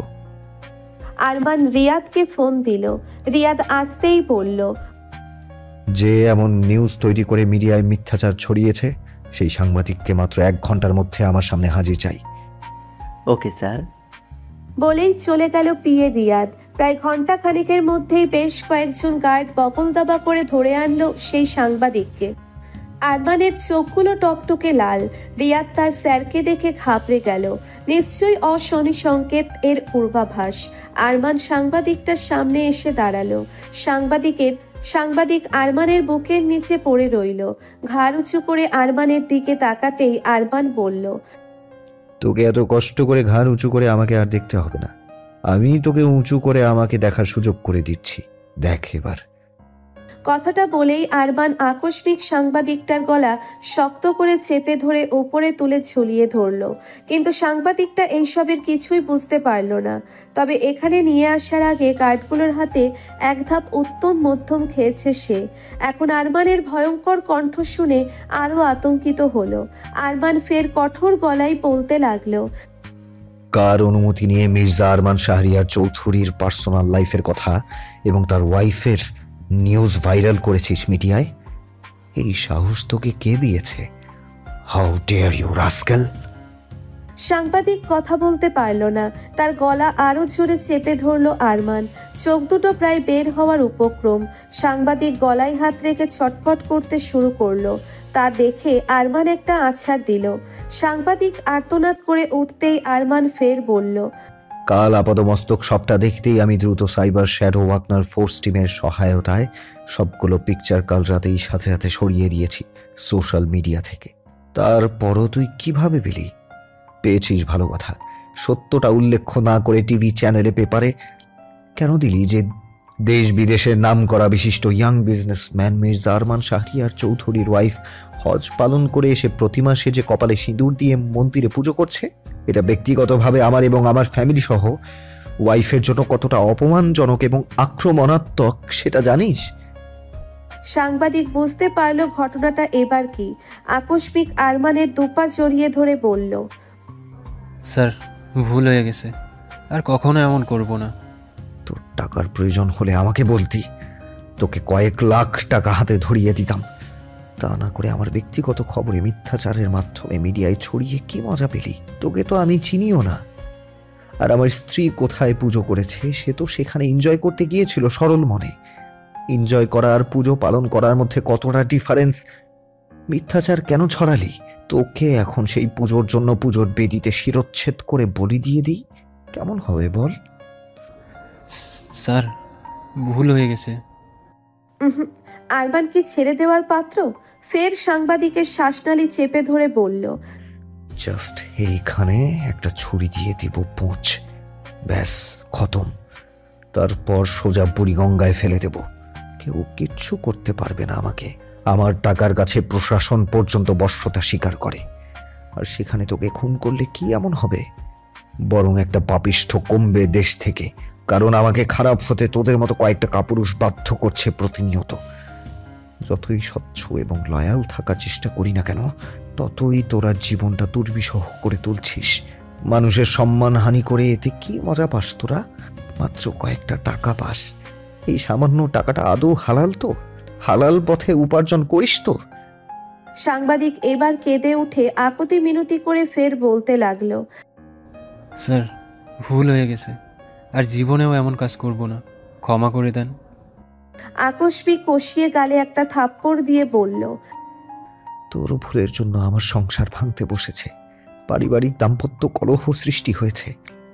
আরমান রিয়াদকে ফোন দিল। রিয়াদ আসতেই বলল, যে এমন নিউজ তৈরি করে মিডিয়ায় মিথ্যাচার ছড়িয়েছে সেই সাংবাদিককে মাত্র 1 ঘন্টার মধ্যে আমার সামনে হাজির চাই। Okay sir. বলেই চলে গেল পিএ রিয়াদ। প্রায় ঘন্টা খানেকের মধ্যেই বেশ কয়েকজন গার্ড বকল দাবা করে ধরে আনলো সেই সাংবাদিককে। আরমানের চোখগুলো টকটকে লাল। রিয়াদ তার স্যারকে দেখে ঘাবড়ে গেল। নিশ্চয়ই অশনি সংকেত এর পূর্বাভাস। আরমান সাংবাদিকটার সামনে এসে দাঁড়ালো। সাংবাদিক আরমানের বুকের নিচে পড়ে রইল। ঘাড় উঁচু করে আরমানের দিকে তাকাতেই আরমান বলল, তোকে এত কষ্ট করে ঘাড় উঁচু করে আমাকে আর দেখতে হবে না। আমি তোকে উঁচু করে আমাকে দেখার সুযোগ করে দিচ্ছি, দেখ এবার। কথাটা বলেই আরমান আকস্মিক সাংবাদিকটার গলা শক্ত করে চেপে ধরে ওপরে তুলে ঝুলিয়ে ধরল। কিন্তু সাংবাদিকটা এইসবের কিছুই বুঝতে পারল না। তবে এখানে নিয়ে আসার আগে গার্ডগুলোর হাতে এক ধাপ উত্তম মধ্যম খেয়েছে সে। এখন আরমানের ভয়ঙ্কর কণ্ঠ শুনে আরও আতঙ্কিত হলো। আরমান ফের কঠোর গলায় বলতে লাগলো, কার অনুমতি নিয়ে মির্জা আরমান শাহরিয়ার চৌধুরীর পার্সোনাল লাইফের কথা এবং তার ওয়াইফের নিউজ ভাইরাল করেছিস মিডিয়ায়? এই সাহস তোকে কে দিয়েছে? How dare you rascal! সাংবাদিক কথা বলতে পারল না। তার গলা আরো জোরে চেপে ধরল আরমান। চোখ দুটো প্রায় বের হওয়ার উপক্রম। সাংবাদিক গলায় হাত রেখে ছটফট করতে শুরু করলো। তা দেখে আরমান একটা আছাড় দিল। সাংবাদিক আর্তনাদ করে উঠতেই আরমান ফের বলল, কাল আপাদমস্তক সবটা দেখতেই আমি দ্রুত সাইবার শ্যাডো ওয়াকনার ফোর্স টিমের সহায়তায় সবগুলো পিকচার কাল রাতেই সাথে সাথে সরিয়ে দিয়েছি সোশ্যাল মিডিয়া থেকে। তারপরও তুই কিভাবে পেলি? পেয়েছিস ভালো কথা, সত্যটা উল্লেখ না করে টিভি চ্যানেলে পেপারে কেন দিলি যে দেশ বিদেশের নাম করা বিশিষ্ট ইয়াং বিজনেসম্যান মির্জা আরমান শাহরিয়ার চৌধুরীর ওয়াইফ হজ পালন করে এসে প্রতি মাসে যে কপালে সিঁদুর দিয়ে মন্দিরে পুজো করছে? এটা ব্যক্তিগতভাবে আমার এবং আমার ফ্যামিলি সহ ওয়াইফের জন্য কতটা অপমানজনক এবং আক্রমণাত্মক সেটা জানিস? সাংবাদিক বুঝতে পারল ঘটনাটা এবার কি। আকস্মিক আরমানের দুপা জড়িয়ে ধরে বলল, স্যার ভুল হয়ে গেছে, আর কখনো এমন করব না। তোর টাকার প্রয়োজন হলে আমাকে বলতি, তোকে কয়েক লাখ টাকা হাতে ধরিয়ে দিতাম। তা না করে আমার ব্যক্তিগত খবরে মিথ্যাচারের মাধ্যমে মিডিয়ায় ছড়িয়ে কি মজা পেলি? তোকে তো আমি চিনিও না। আর আমার স্ত্রী কোথায় পুজো করেছে সে তো সেখানে এনজয় করতে গিয়েছিল সরল মনে। এনজয় করা আর পুজো পালন করার মধ্যে কতটা ডিফারেন্স! মিথ্যাচার কেন ছড়ালি? তোকে এখন সেই পুজোর জন্য পুজোর বেদিতে শিরচ্ছেদ করে বলি দিয়ে দিই, কেমন হবে বল? স্যার ভুল হয়ে গেছে। আরমান কি ছেড়ে দেওয়ার পাত্র? ফের সাংবাদিকের শ্বাসনালী চেপে ধরে বলল, জাস্ট এইখানে একটা ছুরি দিয়ে দিব পোঁচ, ব্যাস খতম। তারপর সোজা বুড়িগঙ্গায় ফেলে দেব। কেউ কিচ্ছু করতে পারবে না আমাকে। আমার টাকার কাছে প্রশাসন পর্যন্ত বশ্যতা স্বীকার করে। আর সেখানে তোকে খুন করলে কি এমন হবে? বরং একটা পাপিষ্ঠ কমবে দেশ থেকে, কারণ আমাকে খারাপ হতে তোদের মতো কয়েকটা কাপুরুষ বাধ্য করছে প্রতিনিয়ত। যতই স্বচ্ছ এবং লয়াল থাকার চেষ্টা করি না কেন, ততই তোরা জীবনটা দুর্বিষহ করে তুলছিস। মানুষের সম্মানহানি করে এতে কি মজা পাস তোরা? মাত্র কয়েকটা টাকা পাস। এই সামান্য টাকাটা আদৌ হালাল তো? হালাল পথে উপার্জন করিস তো? সাংবাদিক এবার কেঁদে উঠে আকুতি মিনতি করে ফের বলতে লাগলো, স্যার ভুল হয়ে গেছে, আর জীবনেও এমন কাজ করব না, ক্ষমা করে দেন। আকস্মিক কষিয়ে গালে একটা থাপ্পড় দিয়ে বলল, তোর ভুলের জন্য আমার সংসার ভাঙতে বসেছে, পারিবারিক দাম্পত্য কলহ সৃষ্টি হয়েছে।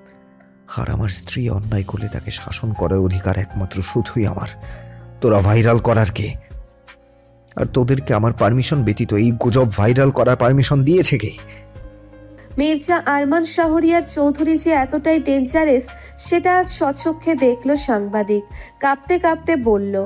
আর আমার স্ত্রী অন্যায় করলে তাকে শাসন করার অধিকার একমাত্র শুধুই আমার। তোরা ভাইরাল করার কে? আর তোদেরকে আমার পারমিশন ব্যতীত এই গুজব ভাইরাল করার পারমিশন দিয়েছে কে? মির্জা আরমান শাহরিয়ার চৌধুরী যে এতটাই ডেঞ্জারাস সেটা আজ স্বচক্ষে দেখল সাংবাদিক। কাঁপতে কাঁপতে বলল,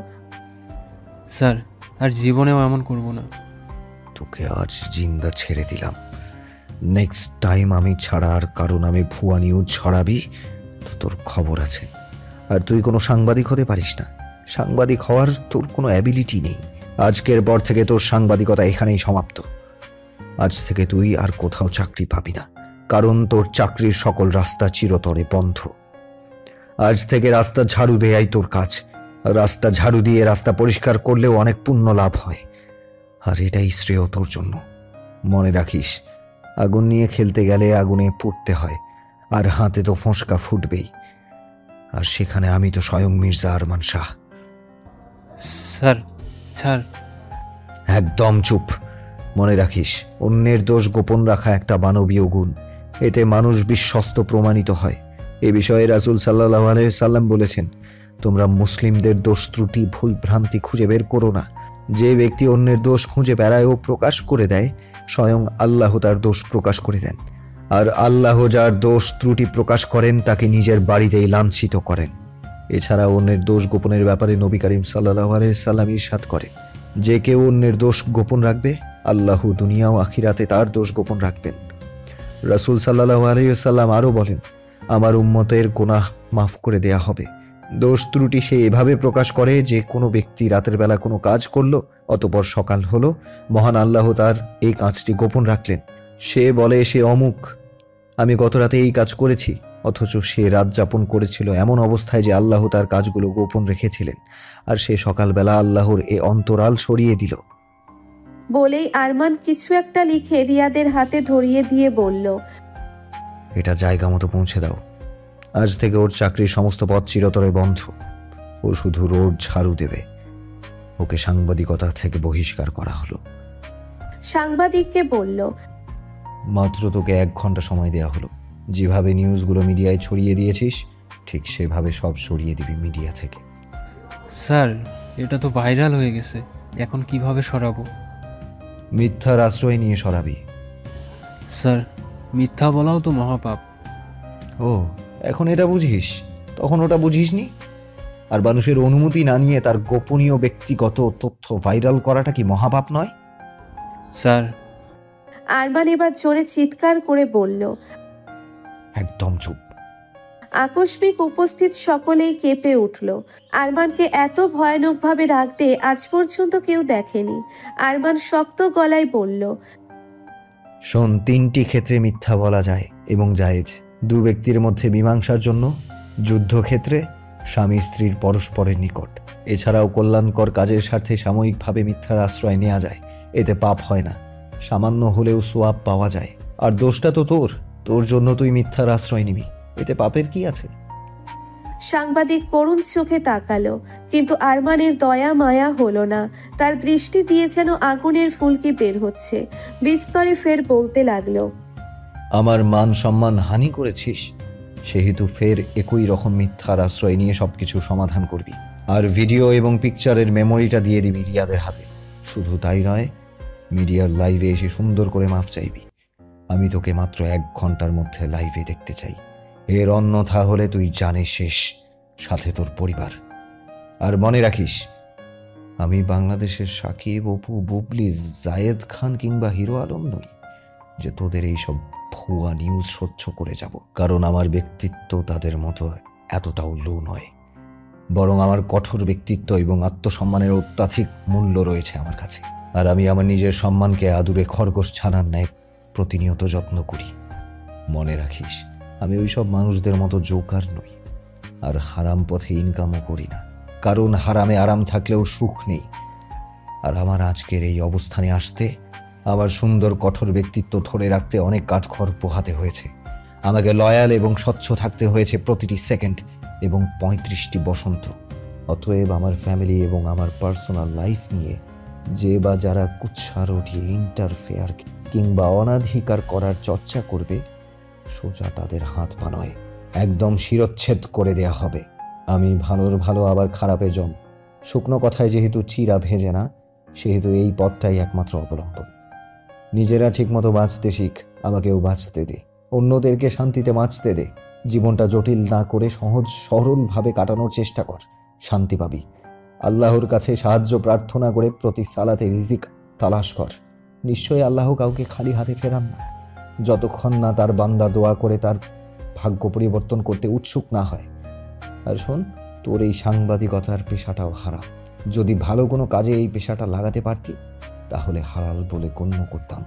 স্যার আর জীবনেও এমন করব না। তোকে আজ জিন্দা ছেড়ে দিলাম। নেক্সট টাইম আমি ছাড়া আর কারো নামে ভুয়া নিউজ ছড়াবি তো তোর খবর আছে। আর তুই কোনো সাংবাদিক হতে পারিস না। সাংবাদিক হওয়ার তোর কোনো অ্যাবিলিটি নেই। আজকের পর থেকে তোর সাংবাদিকতা এখানেই সমাপ্ত। আজ থেকে তুই আর কোথাও চাকরি পাবি না, কারণ তোর চাকরির সকল রাস্তা চিরতরে বন্ধ। আজ থেকে রাস্তা ঝাড়ু দেয়াই তোর কাজ। রাস্তা ঝাড়ু দিয়ে রাস্তা পরিষ্কার করলেও অনেক পুণ্য লাভ হয়, আর এটাই শ্রেয় তোর জন্য। মনে রাখিস, আগুন নিয়ে খেলতে গেলে আগুনে পুড়তে হয়, আর হাতে তো ফোঁসকা ফুটবেই। আর সেখানে আমি তো স্বয়ং মির্জা আরমান শাহ। স্যার স্যার একদম চুপ। মনে রাখিস, অন্যের দোষ গোপন রাখা একটা মানবীয় গুণ। এতে মানুষ বিশ্বস্ত প্রমাণিত হয়। এ বিষয়ে রাসূল সাল্লাল্লাহু আলাইহি সাল্লাম বলেছেন, তোমরা মুসলিমদের দোষ ত্রুটি ভুল ভ্রান্তি খুঁজে বের করো না। যে ব্যক্তি অন্যের দোষ খুঁজে বেড়ায় ও প্রকাশ করে দেয়, স্বয়ং আল্লাহ তার দোষ প্রকাশ করে দেন। আর আল্লাহ যার দোষ ত্রুটি প্রকাশ করেন তাকে নিজের বাড়িতেই লাঞ্ছিত করেন। এছাড়া অন্যের দোষ গোপনের ব্যাপারে নবী করিম সাল্লাল্লাহু আলাইহি সাল্লাম ইরশাদ করেন, যে কেউ অন্যের দোষ গোপন রাখবে, আল্লাহ দুনিয়া ও আখিরাতে তার দোষ গোপন রাখবেন। রাসূল সাল্লাল্লাহু আলাইহি সাল্লাম আরও বলেন, আমার উম্মতের গুনাহ মাফ করে দেয়া হবে। দোষ ত্রুটি সে এভাবে প্রকাশ করে যে কোনো ব্যক্তি রাতের বেলা কোনো কাজ করলো, অতঃপর সকাল হলো, মহান আল্লাহ তার এই কাজটি গোপন রাখলেন। সে বলে সে অমুক, আমি গত রাতে এই কাজ করেছি, অথচ সে রাত যাপন করেছিল এমন অবস্থায় যে আল্লাহ তার কাজগুলো গোপন রেখেছিলেন, আর সে সকালবেলা আল্লাহর এ অন্তরাল সরিয়ে দিল। বলেই আরমান কিছু একটা লিখে রিয়াদের হাতে ধরিয়ে দিয়ে বলল, এটা জায়গা মতো পৌঁছে দাও। আজ থেকে ওর চাকরির সমস্ত পদ চিরতরে বন্ধ। ও শুধু রোড ঝাড়ু দেবে। ওকে সাংবাদিকতা থেকে বহিষ্কার করা হলো। সাংবাদিককে বলল, মাত্র তোকে 1 ঘন্টা সময় দেয়া হলো। যেভাবে নিউজগুলো মিডিয়ায় ছড়িয়ে দিয়েছিস, ঠিক সেভাবে সব সরিয়ে দিবি মিডিয়া থেকে। স্যার, এটা তো ভাইরাল হয়ে গেছে, এখন কিভাবে সরাবো? মিথ্যার আশ্রয় নিয়ে সরাবি। স্যার, মিথ্যা বলাও তো মহাপাপ। ও, এখন এটা বুঝিস, তখন ওটা বুঝিসনি? আর মানুষের অনুমতি না নিয়ে তার গোপনীয় ব্যক্তিগত তথ্য ভাইরাল করাটা কি মহাপাপ নয়? স্যার। আরমান এবার জোরে চিৎকার করে বলল, একদম চুপ। আকস্মিক উপস্থিত সকলেই কেঁপে উঠল। আরমানকে এত ভয়ানকভাবে রাগতে আজ পর্যন্ত কেউ দেখেনি। আরমান শক্ত গলায় বলল, শোন, 3টি ক্ষেত্রে মিথ্যা বলা যায় এবং জায়েজ। 2 ব্যক্তির মধ্যে মীমাংসার জন্য, যুদ্ধক্ষেত্রে, স্বামী স্ত্রীর পরস্পরের নিকট। এছাড়াও কল্যাণকর কাজের স্বার্থে সাময়িকভাবে মিথ্যার আশ্রয় নেওয়া যায়। এতে পাপ হয় না, সামান্য হলেও সোয়াব পাওয়া যায়। আর দোষটা তো তোর জন্য তুই মিথ্যার আশ্রয় নিবি, এতে পাপের কি আছে? সাংবাদিক করুণ চোখে তাকালো, কিন্তু আরমানের দয়া মায়া হলো না। তার দৃষ্টি দিয়ে যেন আগুনের ফুলকি বের হচ্ছে। বিস্তরে ফের বলতে লাগলো, আমার মান সম্মান হানি করেছিস, সেহেতু ফের একই রকম মিথ্যার আশ্রয় নিয়ে সবকিছু সমাধান করবি। আর ভিডিও এবং পিকচারের মেমোরিটা দিয়ে দিবি রিয়াদের হাতে। শুধু তাই নয়, মিডিয়ার লাইভে এসে সুন্দর করে মাফ চাইবি। আমি তোকে মাত্র 1 ঘন্টার মধ্যে লাইভে দেখতে চাই। এর অন্যথা হলে তুই জানে শেষ, সাথে তোর পরিবার। আর মনে রাখিস, আমি বাংলাদেশের সাকিব, অপু, বুবলি, জায়েদ খান কিংবা হিরো আলম নই যে তোদের এইসব ভুয়া নিউজ সহ্য করে যাব। কারণ আমার ব্যক্তিত্ব তাদের মতো এতটাও লো নয়, বরং আমার কঠোর ব্যক্তিত্ব এবং আত্মসম্মানের অত্যাধিক মূল্য রয়েছে আমার কাছে। আর আমি আমার নিজের সম্মানকে আদুরে খরগোশ ছানার ন্যায় প্রতিনিয়ত যত্ন করি। মনে রাখিস, আমি ওইসব মানুষদের মতো জোকার নই, আর হারাম পথে ইনকামও করি না। কারণ হারামে আরাম থাকলেও সুখ নেই। আর আমার আজকের এই অবস্থানে আসতে, আমার সুন্দর কঠোর ব্যক্তিত্ব ধরে রাখতে অনেক কাঠখড় পোহাতে হয়েছে। আমাকে লয়াল এবং স্বচ্ছ থাকতে হয়েছে প্রতিটি সেকেন্ড এবং 35টি বসন্ত। অতএব আমার ফ্যামিলি এবং আমার পার্সোনাল লাইফ নিয়ে যে বা যারা কুৎসার উঠিয়ে ইন্টারফেয়ার কিংবা অনাধিকার করার চর্চা করবে, সোজা তাদের হাত পা নয়, একদম শিরচ্ছেদ করে দেয়া হবে। আমি ভালোর ভালো আবার খারাপে জম। শুকনো কথায় যেহেতু চিরা ভেজে না, সেহেতু এই পথটাই একমাত্র অবলম্বন। নিজেরা ঠিকমতো বাঁচতে শিখ, আমাকেও বাঁচতে দে, অন্যদেরকে শান্তিতে বাঁচতে দে। জীবনটা জটিল না করে সহজ সরলভাবে কাটানোর চেষ্টা কর, শান্তি পাবি। আল্লাহর কাছে সাহায্য প্রার্থনা করে প্রতি সালাতে রিজিক তালাশ কর। নিশ্চয়ই আল্লাহ কাউকে খালি হাতে ফেরান না, যতক্ষণ না তার বান্দা দোয়া করে তার ভাগ্য পরিবর্তন করতে উৎসুক না হয়। আর শোন, তোর এই সাংবাদিকতার পেশাটাও হারাম। যদি ভালো কোনো কাজে এই পেশাটা লাগাতে পারতি, তাহলে হালাল বলে গণ্য করতাম।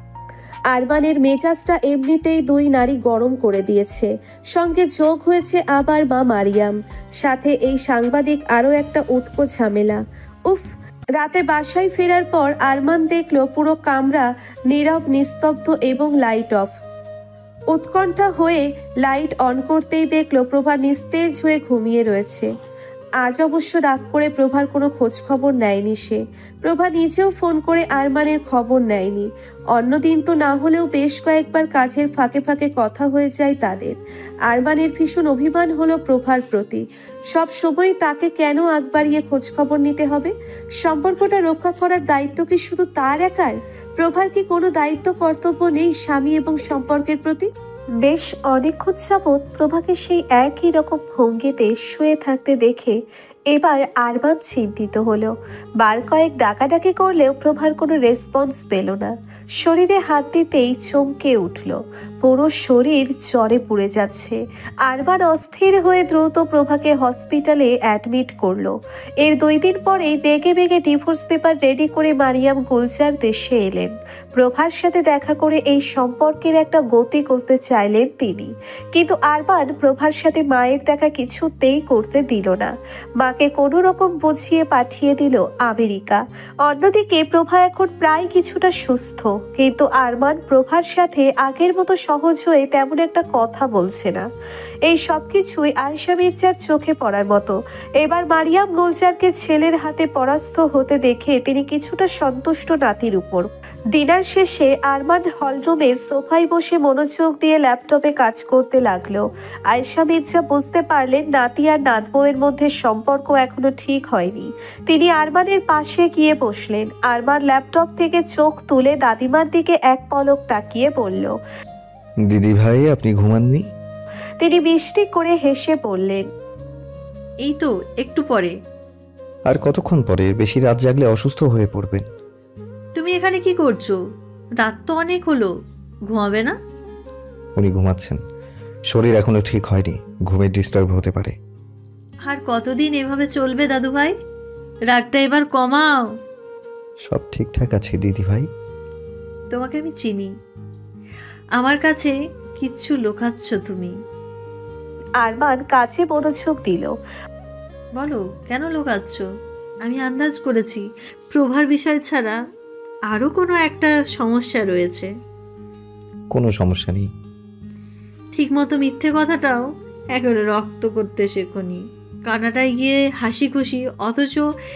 আরমানের মেজাজটা এমনিতেই 2 নারী গরম করে দিয়েছে। সঙ্গে যোগ হয়েছে আবার মা মারিয়াম, সাথে এই সাংবাদিক আরও একটা উটকো ঝামেলা। উফ, রাতে বাসায় ফেরার পর আরমান দেখল পুরো কামরা নীরব, নিস্তব্ধ এবং লাইট অফ। উৎকণ্ঠা হয়ে লাইট অন করতেই দেখল প্রভা নিস্তেজ হয়ে ঘুমিয়ে রয়েছে। আজ অবশ্য রাগ করে প্রভার কোনো খোঁজ খবর নেয়নি সে। প্রভা নিজেও ফোন করে আরমানের খবর নেয়নি। অন্যদিন তো না হলেও বেশ কয়েকবার কাজের ফাঁকে ফাঁকে কথা হয়ে যায় তাদের। আরমানের ভীষণ অভিমান হলো প্রভার প্রতি। সব সময় তাকে কেন আগ বাড়িয়ে খোঁজ খবর নিতে হবে? সম্পর্কটা রক্ষা করার দায়িত্ব কি শুধু তার একার? প্রভার কি কোনো দায়িত্ব কর্তব্য নেই স্বামী এবং সম্পর্কের প্রতি? বেশ অনেকক্ষণ যাবৎ প্রভাকে সেই একই রকম ভঙ্গিতে শুয়ে থাকতে দেখে এবার আরমান চিন্তিত হলো। বার কয়েক ডাকাডাকি করলেও প্রভার কোনো রেসপন্স পেল না। শরীরে হাত দিতেই চমকে উঠল। পুরো শরীর জ্বরে পুড়ে যাচ্ছে। আরমান অস্থির হয়ে দ্রুত প্রভাকে হসপিটালে অ্যাডমিট করলো। এর 2 দিন পরেই রেগে বেগে ডিভোর্স পেপার রেডি করে মারিয়াম গুলজার দেশে এলেন। প্রভার সাথে দেখা করে এই সম্পর্কের একটা গতি করতে চাইলেন তিনি, কিন্তু আরমান প্রভার সাথে মায়ের দেখা কিছুতেই করতে দিল না। মাকে কোনো রকম বুঝিয়ে পাঠিয়ে দিল আমেরিকা। অন্যদিকে প্রভা এখন প্রায় কিছুটা সুস্থ, কিন্তু আরমান প্রভার সাথে আগের মতো সহজ হয়ে তেমন একটা কথা বলছে না। এই সব কিছুই আয়েশা মির্জার চোখে পড়ার মতো। এবার মারিয়াম গুলজারকে ছেলের হাতে পরাস্ত হতে দেখে তিনি কিছুটা সন্তুষ্ট নাতির উপর। ডিনার শেষে আরমান হলরুমের সোফায় বসে মনোযোগ দিয়ে ল্যাপটপে কাজ করতে লাগলো। আয়েশা মির্জা বুঝতে পারলেন নাতি আর নাতবউয়ের মধ্যে সম্পর্ক এখনো ঠিক হয়নি। তিনি আরমানের পাশে গিয়ে বসলেন। আরমান ল্যাপটপ থেকে চোখ তুলে দাদিমার দিকে এক পলক তাকিয়ে বলল, দিদি ভাই, আপনি ঘুমাননি? তিনি মিষ্টি করে হেসে বললেন, এই তো একটু পরে। আর কতক্ষণ পরে? বেশি রাত জাগলে অসুস্থ হয়ে পড়বেন। তুমি এখানে কি করছো? রাত তো অনেক হলো, ঘুমাবে না? উনি ঘুমাচ্ছেন, শরীর এখনো ঠিক হয়নি, ঘুমে ডিস্টার্ব হতে পারে। আর কতদিন এভাবে চলবে দাদু ভাই? রাগটা এবার কমাও। সব ঠিকঠাক আছে দিদি ভাই। তোমাকে আমি চিনি, আমার কাছে কিচ্ছু লুকাচ্ছ তুমি। আরমান কাছে মনোযোগ দিল। বলো কেন লুকাচ্ছ? আমি আন্দাজ করেছি প্রভার বিষয় ছাড়া আরও কোনো একটা সমস্যা রয়েছে। কোনো সমস্যা নেই। ঠিকমতো মিথ্যে কথাটাও একেবারে রক্ত করতে শেখনি। কানাডায় গিয়ে হাসি খুশি, অথচ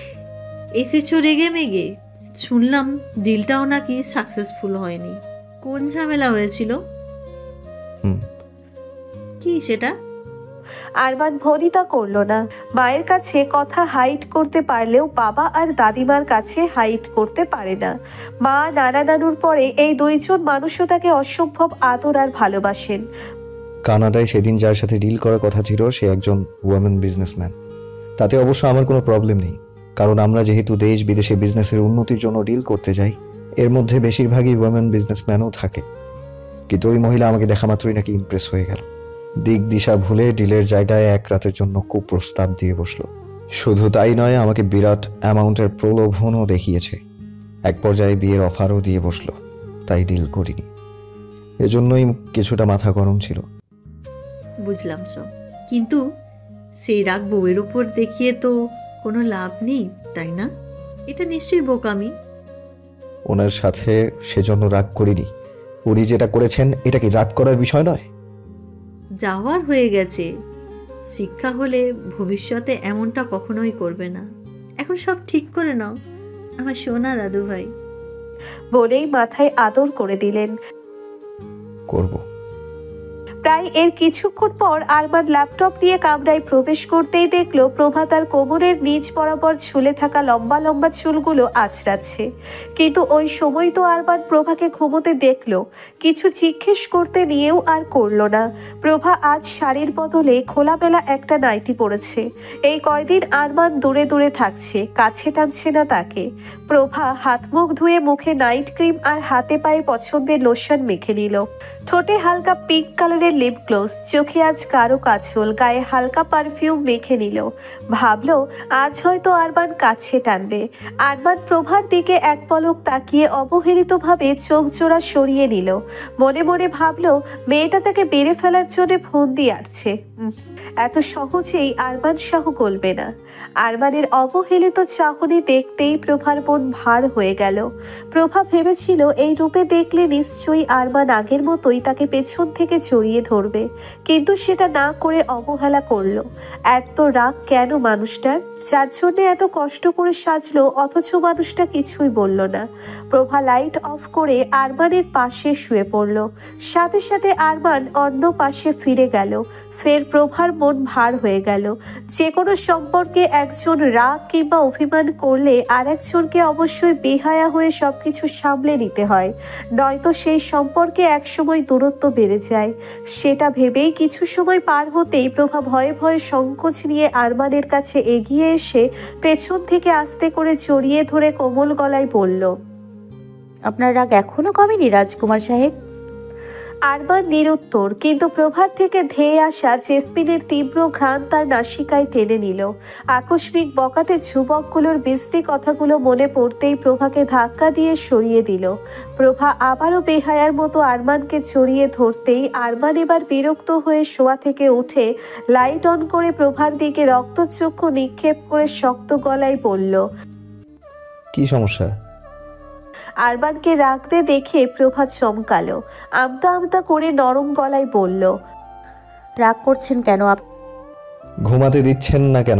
এসেছো রেগে মেগে। শুনলাম ডিলটাও নাকি সাকসেসফুল হয়নি। কোন ঝামেলা হয়েছিল? কি সেটা? আরমান ভনিতা করল না। মায়ের কাছে কথা হাইড করতে পারলেও বাবা আর দাদিমার কাছে হাইড করতে পারে না। মা, নানা নানুর পরে এই 2 জন মানুষও তাকে অসম্ভব আদর আর ভালোবাসেন। কানাডায় সেদিন যার সাথে ডিল করার কথা ছিল সে একজন ওয়ামেন বিজনেসম্যান। তাতে অবশ্য আমার কোনো প্রবলেম নেই, কারণ আমরা যেহেতু দেশ বিদেশে বিজনেসের উন্নতির জন্য ডিল করতে যাই, এর মধ্যে বেশিরভাগই ওয়ামেন বিজনেসম্যানও থাকে। কিন্তু ওই মহিলা আমাকে দেখা মাত্রই নাকি ইমপ্রেস হয়ে গেল। দিক দিশা ভুলে ডিলের জায়গায় এক রাতের জন্য কুপ্রস্তাব দিয়ে বসলো। শুধু তাই নয়, আমাকে বিরাট অ্যামাউন্টের প্রলোভনও দেখিয়েছে। এক পর্যায়ে বিয়ের অফারও দিয়ে বসলো। তাই ডিল করিনি। এজন্যই কিছুটা মাথা গরম ছিল। বুঝলাম সব, কিন্তু সেই রাগ বউয়ের ওপর দেখিয়ে তো কোনো লাভ নেই, তাই না? এটা নিশ্চয়ই বোকামি। ওনার সাথে সেজন্য রাগ করিনি। উনি যেটা করেছেন এটা কি রাগ করার বিষয় নয়? যাওয়ার হয়ে গেছে। শিক্ষা হলে ভবিষ্যতে এমনটা কখনোই করবে না। এখন সব ঠিক করে নাও আমার সোনা দাদু ভাই। বলেই মাথায় আদর করে দিলেন। করব। প্রায় এর কিছুক্ষণ পর আরমান ল্যাপটপ নিয়ে কামরায় প্রবেশ করতেই দেখলো প্রভা তার কোমরের নিচ বরাবর ঝুলে থাকা লম্বা লম্বা চুলগুলো আঁচড়াচ্ছে। কিন্তু ওই সময় তো আরমান প্রভাকে ঘুমোতে দেখলো। কিছু জিজ্ঞেস করতে নিয়েও আর করলো না। প্রভা আজ শাড়ির বদলে খোলামেলা একটা নাইটি পরেছে। এই কয়দিন আরমান দূরে দূরে থাকছে, কাছে টানছে না তাকে। প্রভা হাত মুখ ধুয়ে মুখে নাইট ক্রিম আর হাতে পায়ে পছন্দের লোশন মেখে নিল। ঠোঁটে হালকা পিঙ্ক কালারের লিপ গ্লোস, চোখে আজ কারো কাজল, গায়ে হালকা পারফিউম মেখে নিল। ভাবলো আজ হয়তো আরমান কাছে টানবে। আরমান প্রভার দিকে এক পলক তাকিয়ে অবহেলিতভাবে চোখ জোড়া সরিয়ে নিল। মনে মনে ভাবলো মেয়েটা তাকে বেড়ে ফেলার জন্য ফোন দিয়ে আসছে। এত সহজেই আরমান সহ গলবে না। আরমানের অবহেলিত চাহনি দেখতেই প্রভার মন ভার হয়ে গেল। প্রভা ভেবেছিল এই রূপে দেখলে নিশ্চয়ই আরমান আগের মতোই তাকে পেছন থেকে জড়িয়ে ধরবে, কিন্তু সেটা না করে অবহেলা করলো। এত রাগ কেন মানুষটার, যার জন্য এত কষ্ট করে সাজলো, অথচ মানুষটা কিছুই বলল না। প্রভা লাইট অফ করে আরমানের পাশে শুয়ে পড়ল। সাথে সাথে আরমান অন্য পাশে ফিরে গেল। ফের প্রভার মন ভার হয়ে গেল। যে কোনো সম্পর্কে একজন রাগ কিংবা অভিমান করলে আর একজনকে অবশ্যই বেহায়া হয়ে সবকিছু সামলে নিতে হয়, নয়তো সেই সম্পর্কে একসময় দূরত্ব বেড়ে যায়। সেটা ভেবেই কিছু সময় পার হতেই প্রভা ভয়ে ভয়ে সংকোচ নিয়ে আরমানের কাছে এগিয়ে এসে পেছন থেকে আস্তে করে জড়িয়ে ধরে কোমল গলায় বলল, আপনার রাগ এখনো কমেনি রাজকুমার সাহেব? আরমান নিরুত্তর, কিন্তু প্রভার থেকে ধেয়ে আসা জেসমিনের তীব্র ঘ্রাণ তার নাসিকায় টেনে নিল। আকস্মিক বকাটে যুবকগুলোর বিশ্রী কথাগুলো মনে পড়তেই প্রভাকে ধাক্কা দিয়ে সরিয়ে দিল। প্রভা আবারও বেহায়ার মতো আরমানকে জড়িয়ে ধরতেই আরমান এবার বিরক্ত হয়ে শোয়া থেকে উঠে লাইট অন করে প্রভার দিকে রক্তচক্ষু নিক্ষেপ করে শক্ত গলায় বলল, কি সমস্যা? আরমানকে রাগতে দেখে প্রভা চমকালো। আমতা আমতা করে নরম গলায় বলল, রাগ করছেন কেন? ঘুমাতে দিচ্ছেন না কেন?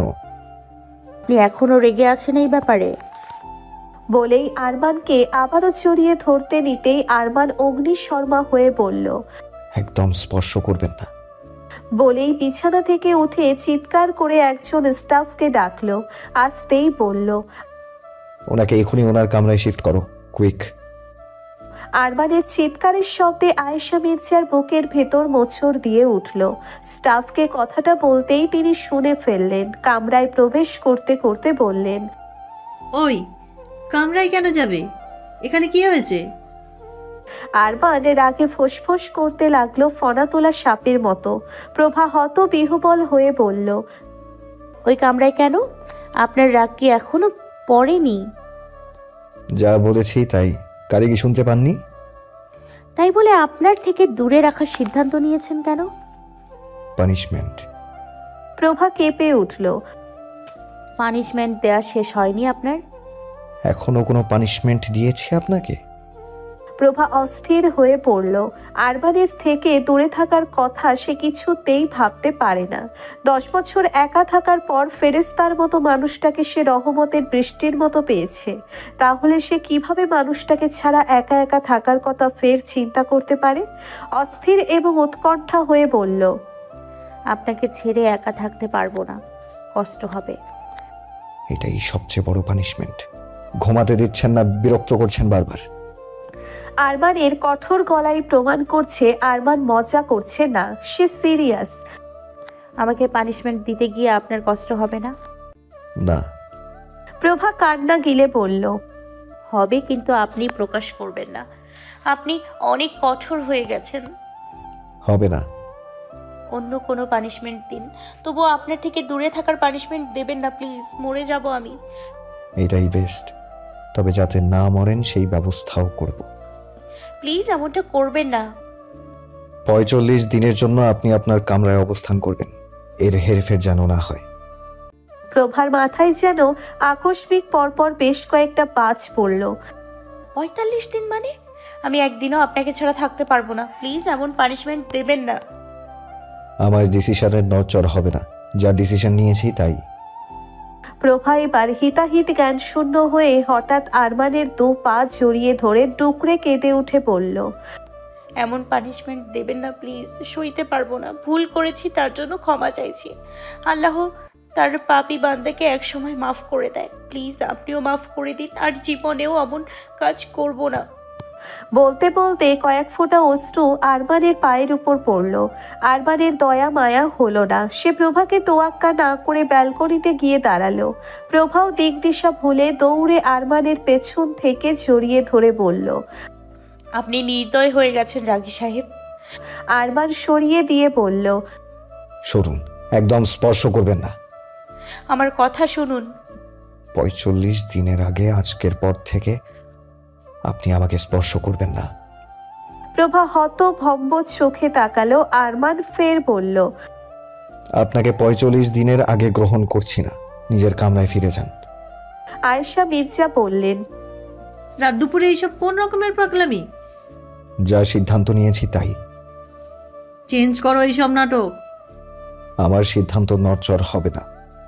আপনি এখনো রেগে আছেন এই ব্যাপারে? বলেই আরমানকে আবারও জড়িয়ে ধরতে নিতেই আরমান অগ্নিশর্মা হয়ে বলল, একদম স্পর্শ করবেন না। বলেই বিছানা থেকে উঠে চিৎকার করে একজন স্টাফকে ডাকলো। আসতেই বলল, ওনাকে এখনই ওনার কামরায় শিফট করো, কুইক। আরমানের চিৎকারের শব্দে আয়েশা মির্জার বুকের ভেতর মোচড় দিয়ে উঠল। স্টাফকে কথাটা বলতেই তিনি শুনে ফেললেন। কামরায় প্রবেশ করতে করতে বললেন, ওই কামরায় কেন যাবে? এখানে কি হয়েছে? আরমান রাগে ফোঁস করতে লাগলো ফনা তোলা সাপের মতো। প্রভা হত বিহবল হয়ে বলল, ওই কামরায় কেন? আপনার রাগ কি এখনো পড়েনি? যা বলেছি তাই, কারি কি শুনতে পাননি? তাই বলে আপনার থেকে দূরে রাখার সিদ্ধান্ত নিয়েছেন কেন? পানিশমেন্ট। প্রভা কেঁপে উঠল। পানিশমেন্ট দেয়া শেষ হয়নি আপনার? এখনো কোনো পানিশমেন্ট দিয়েছে আপনাকে? প্রভা অস্থির হয়ে পড়ল। আরমানের থেকে দূরে থাকার কথা সে কিছুতেই ভাবতে পারে না। 10 বছর একা থাকার পর ফেরেশতার মতো মানুষটাকে সে রহমতের বৃষ্টির মতো পেয়েছে। তাহলে সে কিভাবে মানুষটাকে ছাড়া একা একা থাকার কথা ফের চিন্তা করতে পারে? অস্থির এবং উৎকণ্ঠা হয়ে বলল, আপনাকে ছেড়ে একা থাকতে পারবো না, কষ্ট হবে। এটাই সবচেয়ে বড় পানিশমেন্ট। ঘুমাতে দিচ্ছেন না, বিরক্ত করছেন বারবার। আরমানের কঠোর গলায় প্রমাণ করছে আরমান মজা করছে না, সে সিরিয়াস। আমাকে পানিশমেন্ট দিতে গিয়ে আপনার কষ্ট হবে না? না। প্রভা কান্না গিলে বলল, হবে, কিন্তু আপনি প্রকাশ করবেন না। আপনি অনেক কঠোর হয়ে গেছেন। হবে না। অন্য কোনো পানিশমেন্ট দিন, তবুও আপনার থেকে দূরে থাকার পানিশমেন্ট দেবেন না প্লিজ। মরে যাব আমি। এটাই বেস্ট, তবে যাতে না মরেন সেই ব্যবস্থাও করব। প্লিজ এমনটা করবেন না। 45 দিনের জন্য আপনি আপনার কামরায় অবস্থান করবেন, এর হেরফের যেন না হয়। প্রভার মাথায় যেন আকস্মিক পরপর বেশ কয়েকটা বাজ পড়ল। 45 দিন মানে? আমি একদিনও আপনাকে ছাড়া থাকতে পারবো না। প্লিজ এমন পানিশমেন্ট দেবেন না। আমার ডিসিশনের নড়চড় হবে না, যা ডিসিশন নিয়েছি তাই। প্রভা এবার হিতাহিত জ্ঞান শূন্য হয়ে হঠাৎ আরমানের 2 পা জড়িয়ে ধরে ডুকরে কেঁদে উঠে বলল, এমন পানিশমেন্ট দেবেন না প্লিজ। সইতে পারবো না। ভুল করেছি, তার জন্য ক্ষমা চাইছি। আল্লাহ তার পাপী বান্দাকে একসময় মাফ করে দেয়। প্লিজ আপনিও মাফ করে দিন, আর জীবনেও এমন কাজ করব না। বলতে বলতে কয়েক ফোঁটা অশ্রু আরমানের পায়ের উপর পড়ল। আরমানের দয়া মায়া হলো না। সে প্রভাকে তোয়াক্কা না করে ব্যালকনিতে গিয়ে দাঁড়ালো। প্রভাও দিক দিশা ভুলে দৌড়ে আরমানের পেছন থেকে জড়িয়ে ধরে বলল, আপনি নির্দয় হয়ে গেছেন রাগী সাহেব। আরমান সরিয়ে দিয়ে বলল, সরুন, একদম স্পর্শ করবেন না। আমার কথা শুনুন। 45 দিনের আগে আজকের পর থেকে আপনি আমাকে স্পর্শ করবেন না। প্রভা হতভম্ব চোখে তাকালো। আরমান ফের বলল, আপনাকে 45 দিনের আগে গ্রহণ করছি না, নিজের কামরায় ফিরে যান। আয়েশা মির্জা বললেন, রাত দুপুরে এইসব কোন রকমের পাগলামি? যা সিদ্ধান্ত নিয়েছি তাই। চেঞ্জ করো এইসব নাটক। আমার সিদ্ধান্ত নড়চড় হবে না।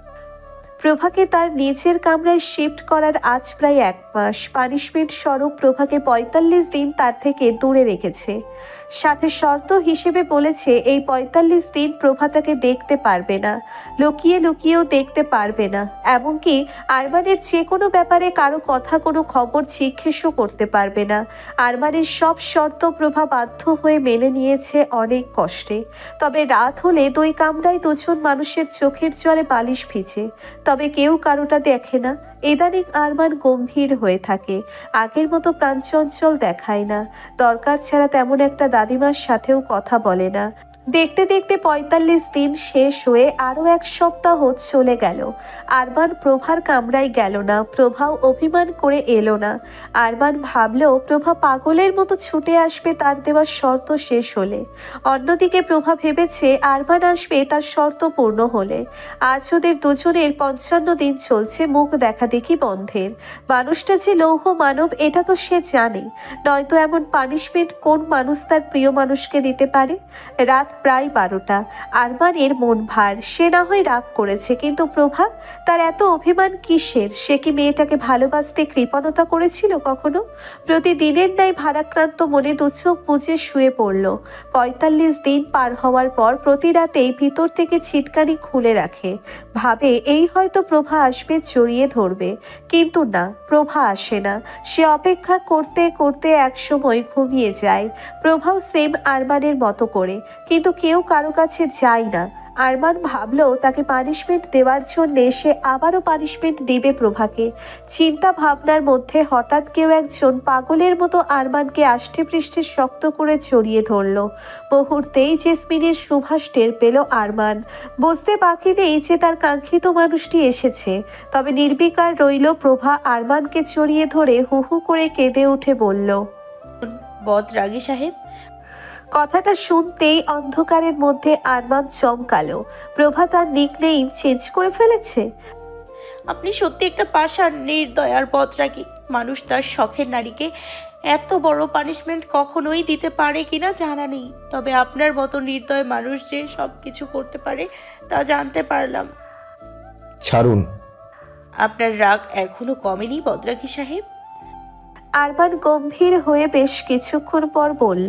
প্রভাকে তার নিজের কামরায় শিফট করার আজ প্রায় 1 মাস। পানিশমেন্ট স্বরূপ প্রভাকে 45 দিন তার থেকে দূরে রেখেছে। সাথে শর্ত হিসেবে বলেছে এই 45 দিন প্রভা তাকে দেখতে পারবে না, লুকিয়ে লুকিয়েও দেখতে পারবে না, এমনকি আরমানের যে কোনো ব্যাপারে কারো কথা কোনো খবর জিজ্ঞেসও করতে পারবে না। আরমানের সব শর্ত প্রভা বাধ্য হয়ে মেনে নিয়েছে অনেক কষ্টে। তবে রাত হলে 2 কামরায় 2 জন মানুষের চোখের জলে বালিশ ভিজে, তবে কেউ কারোটা দেখে না। ইদানিং আরমান গম্ভীর হয়ে থাকে, আগের মতো প্রাণচঞ্চল দেখায় না। দরকার ছাড়া তেমন একটা দাদিমার সাথেও কথা বলে না। দেখতে দেখতে 45 দিন শেষ হয়ে আরো 1 সপ্তাহ চলে গেল। আরমান প্রভার কামরায় গেল না, প্রভাও অভিমান করে এলো না। আরমান ভাবলো প্রভা পাগলের মতো ছুটে আসবে তার দেওয়া শর্ত শেষ হলে। অন্যদিকে প্রভা ভেবেছে আরমান আসবে তার শর্ত পূর্ণ হলে। আজ ওদের দুজনের 55 দিন চলছে মুখ দেখা দেখি বন্ধের। মানুষটা যে লৌহ মানব এটা তো সে জানে, নয়তো এমন পানিশমেন্ট কোন মানুষ তার প্রিয় মানুষকে দিতে পারে। রাত প্রায় 12টা। আরমানের মন ভার, সে না হয় রাগ করেছে, কিন্তু প্রভা, তার এত অভিমান কিসের? সে কি মেয়েটাকে ভালোবাসতে কৃপণতা করেছিল কখনো? প্রতিদিনের ন্যায় ভারাক্রান্ত মনে 2 চোখ বুজে শুয়ে পড়ল। 45 দিন পার হওয়ার পর প্রতি রাতেই ভিতর থেকে ছিটকানি খুলে রাখে, ভাবে এই হয়তো প্রভা আসবে, জড়িয়ে ধরবে। কিন্তু না, প্রভা আসে না। সে অপেক্ষা করতে করতে একসময় ঘুমিয়ে যায়। প্রভাও সেম আরমানের মতো করে, কিন্তু কেউ কারো কাছে যায় না। আরমান ভাবলো তাকে পানিশমেন্ট দেওয়ার জন্যে সে আবারও পানিশমেন্ট দিবে প্রভাকে। চিন্তা ভাবনার মধ্যে হঠাৎ কেউ একজন পাগলের মতো আরমানকে আষ্টে পৃষ্ঠে শক্ত করে জড়িয়ে ধরল। মুহূর্তেই জেসমিনের সুভাষ টের পেল আরমান। বুঝতে বাকি নেই যে তার কাঙ্ক্ষিত মানুষটি এসেছে। তবে নির্বিকার রইল প্রভা আরমানকে জড়িয়ে ধরে হু হু করে কেঁদে উঠে বলল, বদরাগী সাহেব। কথাটা শুনতেই অন্ধকারের মধ্যে আরমান চমকালো। প্রভা তার নিকনেম চেঞ্জ করে ফেলেছে। আপনি সত্যি একটা পাষাণ, নির্দয় আর বদরাগী মানুষ। তার শখের নারীকে এত বড় পানিশমেন্ট কখনোই দিতে পারে কিনা জানা নেই, তবে আপনার মতো নির্দয় মানুষ যে সব কিছু করতে পারে তা জানতে পারলাম। ছাড়ুন। আপনার রাগ এখনো কমেনি বদরাগী সাহেব? আরমান গম্ভীর হয়ে বেশ কিছুক্ষণ পর বলল,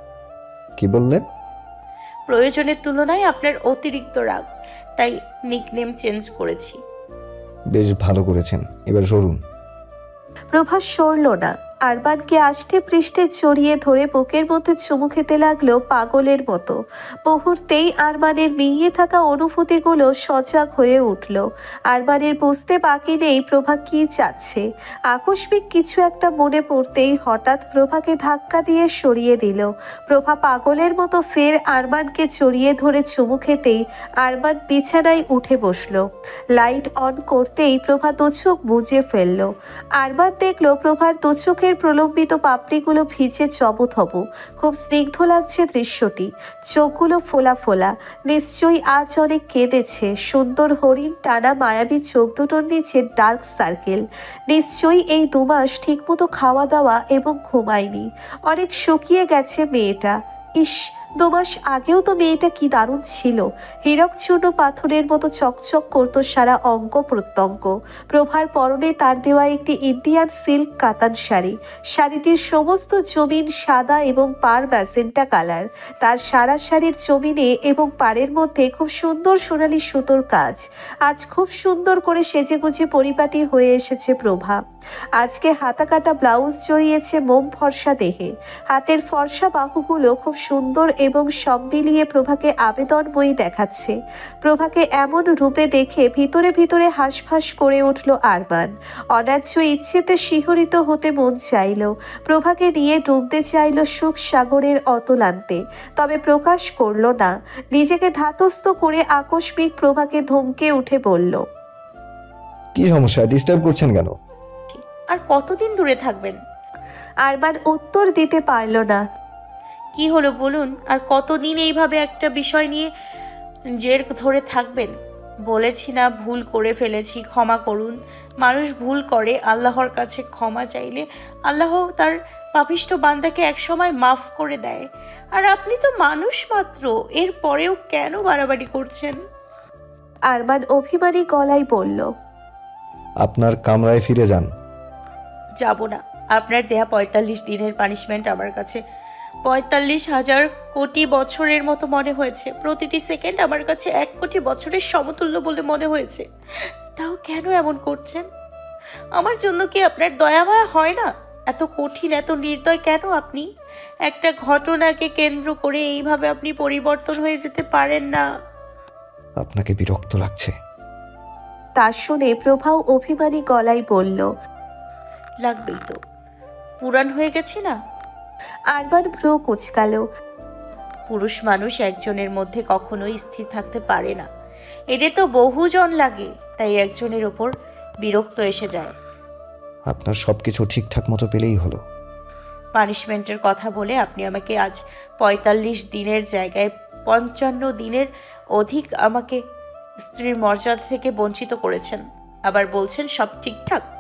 কি বললেন? প্রয়োজনের তুলনায় আপনার অতিরিক্ত রাগ, তাই নিকনেম চেঞ্জ করেছি। বেশ ভালো করেছেন, এবার সরুন। প্রভা সরল না। আরমানকে আষ্টে পৃষ্ঠে জড়িয়ে ধরে বুকের মধ্যে চুমু খেতে লাগলো পাগলের মতো। মুহূর্তেই আরমানের মিইয়ে থাকা অনুভূতিগুলো সজাগ হয়ে উঠল। আরমানের বুঝতে বাকি নেই প্রভা কি চাচ্ছে। আকস্মিক কিছু একটা মনে পড়তেই হঠাৎ প্রভাকে ধাক্কা দিয়ে সরিয়ে দিল। প্রভা পাগলের মতো ফের আরমানকে জড়িয়ে ধরে চুমু খেতেই আরমান বিছানায় উঠে বসল। লাইট অন করতেই প্রভা 2 চোখ বুজে ফেলল। আরমান দেখল প্রভার 2 চোখের প্রলম্বিত পাপড়িগুলো ভিজে চবুথবু। খুব স্নিগ্ধ লাগছে দৃশ্যটি। চোখগুলো ফোলা ফোলা, নিশ্চয়ই আজ অনেক কেঁদেছে। সুন্দর হরিণ টানা মায়াবী চোখ দুটোর নিচে ডার্ক সার্কেল। নিশ্চয়ই এই 2 মাস ঠিকমতো খাওয়া দাওয়া এবং ঘুমায়নি। অনেক শুকিয়ে গেছে মেয়েটা। ইস, 2 মাস আগেও তো মেয়েটা কি দারুণ ছিল। হীরক চূর্ণ পাথরের মতো চকচক করতো সারা অঙ্গ প্রত্যঙ্গ। প্রভার পরনে তার দেওয়া একটি ইন্ডিয়ান সিল্ক কাতান শাড়ি। শাড়িটির সমস্ত জমিন সাদা এবং পাড় ম্যাজেন্টা কালার। তার সারা শাড়ির জমিনে এবং পাড়ের মধ্যে খুব সুন্দর সোনালি সুতোর কাজ। আজ খুব সুন্দর করে সেজেগুজে পরিপাটি হয়ে এসেছে প্রভা। আজকে হাতা কাটা ব্লাউজ জড়িয়েছে মোম ফর্সা দেহে। হাতের ফর্সা বাহুগুলো খুব সুন্দর এবং সব মিলিয়ে প্রভাকে আবেদনময়ী দেখাচ্ছে। প্রভাকে এমন রূপে দেখে ভিতরে ভিতরে হাঁসফাঁস করে উঠল আরমান। অন্যায্য ইচ্ছেতে শিহরিত হতে মন চাইল, প্রভাকে নিয়ে ডুবতে চাইল সুখ সাগরের অতলান্তে, তবে প্রকাশ করল না। নিজেকে ধাতস্থ করে আকস্মিক প্রভাকে ধমকে উঠে বলল, কি সমস্যা, ডিস্টার্ব করছেন কেন? আর কতদিন দূরে থাকবেন? আরমান উত্তর দিতে পারল না। কি হলো বলুন, আর কতদিন এইভাবে একটা বিষয় নিয়ে জের ধরে থাকবেন? বলেছি না ভুল করে ফেলেছি, ক্ষমা করুন। মানুষ ভুল করে, আল্লাহর কাছে ক্ষমা চাইলে আল্লাহ তার পাপিষ্ঠ বান্দাকে একসময় মাফ করে দেয়। আর আপনি তো মানুষ মাত্র, এর পরেও কেন বাড়াবাড়ি করছেন? আরমান অভিমানী গলায় বলল, আপনার কামরায় ফিরে যান। যাব না। আপনার দেয়া ৪৫ দিনের পানিশমেন্ট আমার কাছে ৪৫,০০০ কোটি বছরের মতো মনে হয়েছে। প্রতিটি সেকেন্ড আমার কাছে ১ কোটি বছরের সমতুল্য বলে মনে হয়েছে। তাও কেন এমন করছেন? আমার জন্য কি আপনার দয়া মায়া হয় না? এত কঠিন, এত নির্দয় কেন আপনি? একটা ঘটনাকে কেন্দ্র করে এইভাবে আপনি পরিবর্তন হয়ে যেতে পারেন না। আপনাকে বিরক্ত লাগছে? তা শুনে প্রভাও অভিমানী গলায় বলল, লাগবেই তো, পুরান হয়ে গেছি না। আরমান ভ্রু কুঁচকাল। পুরুষ মানুষ একজনের মধ্যে কখনোই স্থির থাকতে পারে না, এদের তো বহুজন লাগে, তাই একজনের ওপর বিরক্ত এসে যায়। আপনার সবকিছু ঠিকঠাক মতো পেলেই হলো। পানিশমেন্টের কথা বলে আপনি আমাকে আজ ৪৫ দিনের জায়গায় ৫৫ দিনের অধিক আমাকে স্ত্রীর মর্যাদা থেকে বঞ্চিত করেছেন, আবার বলছেন সব ঠিকঠাক।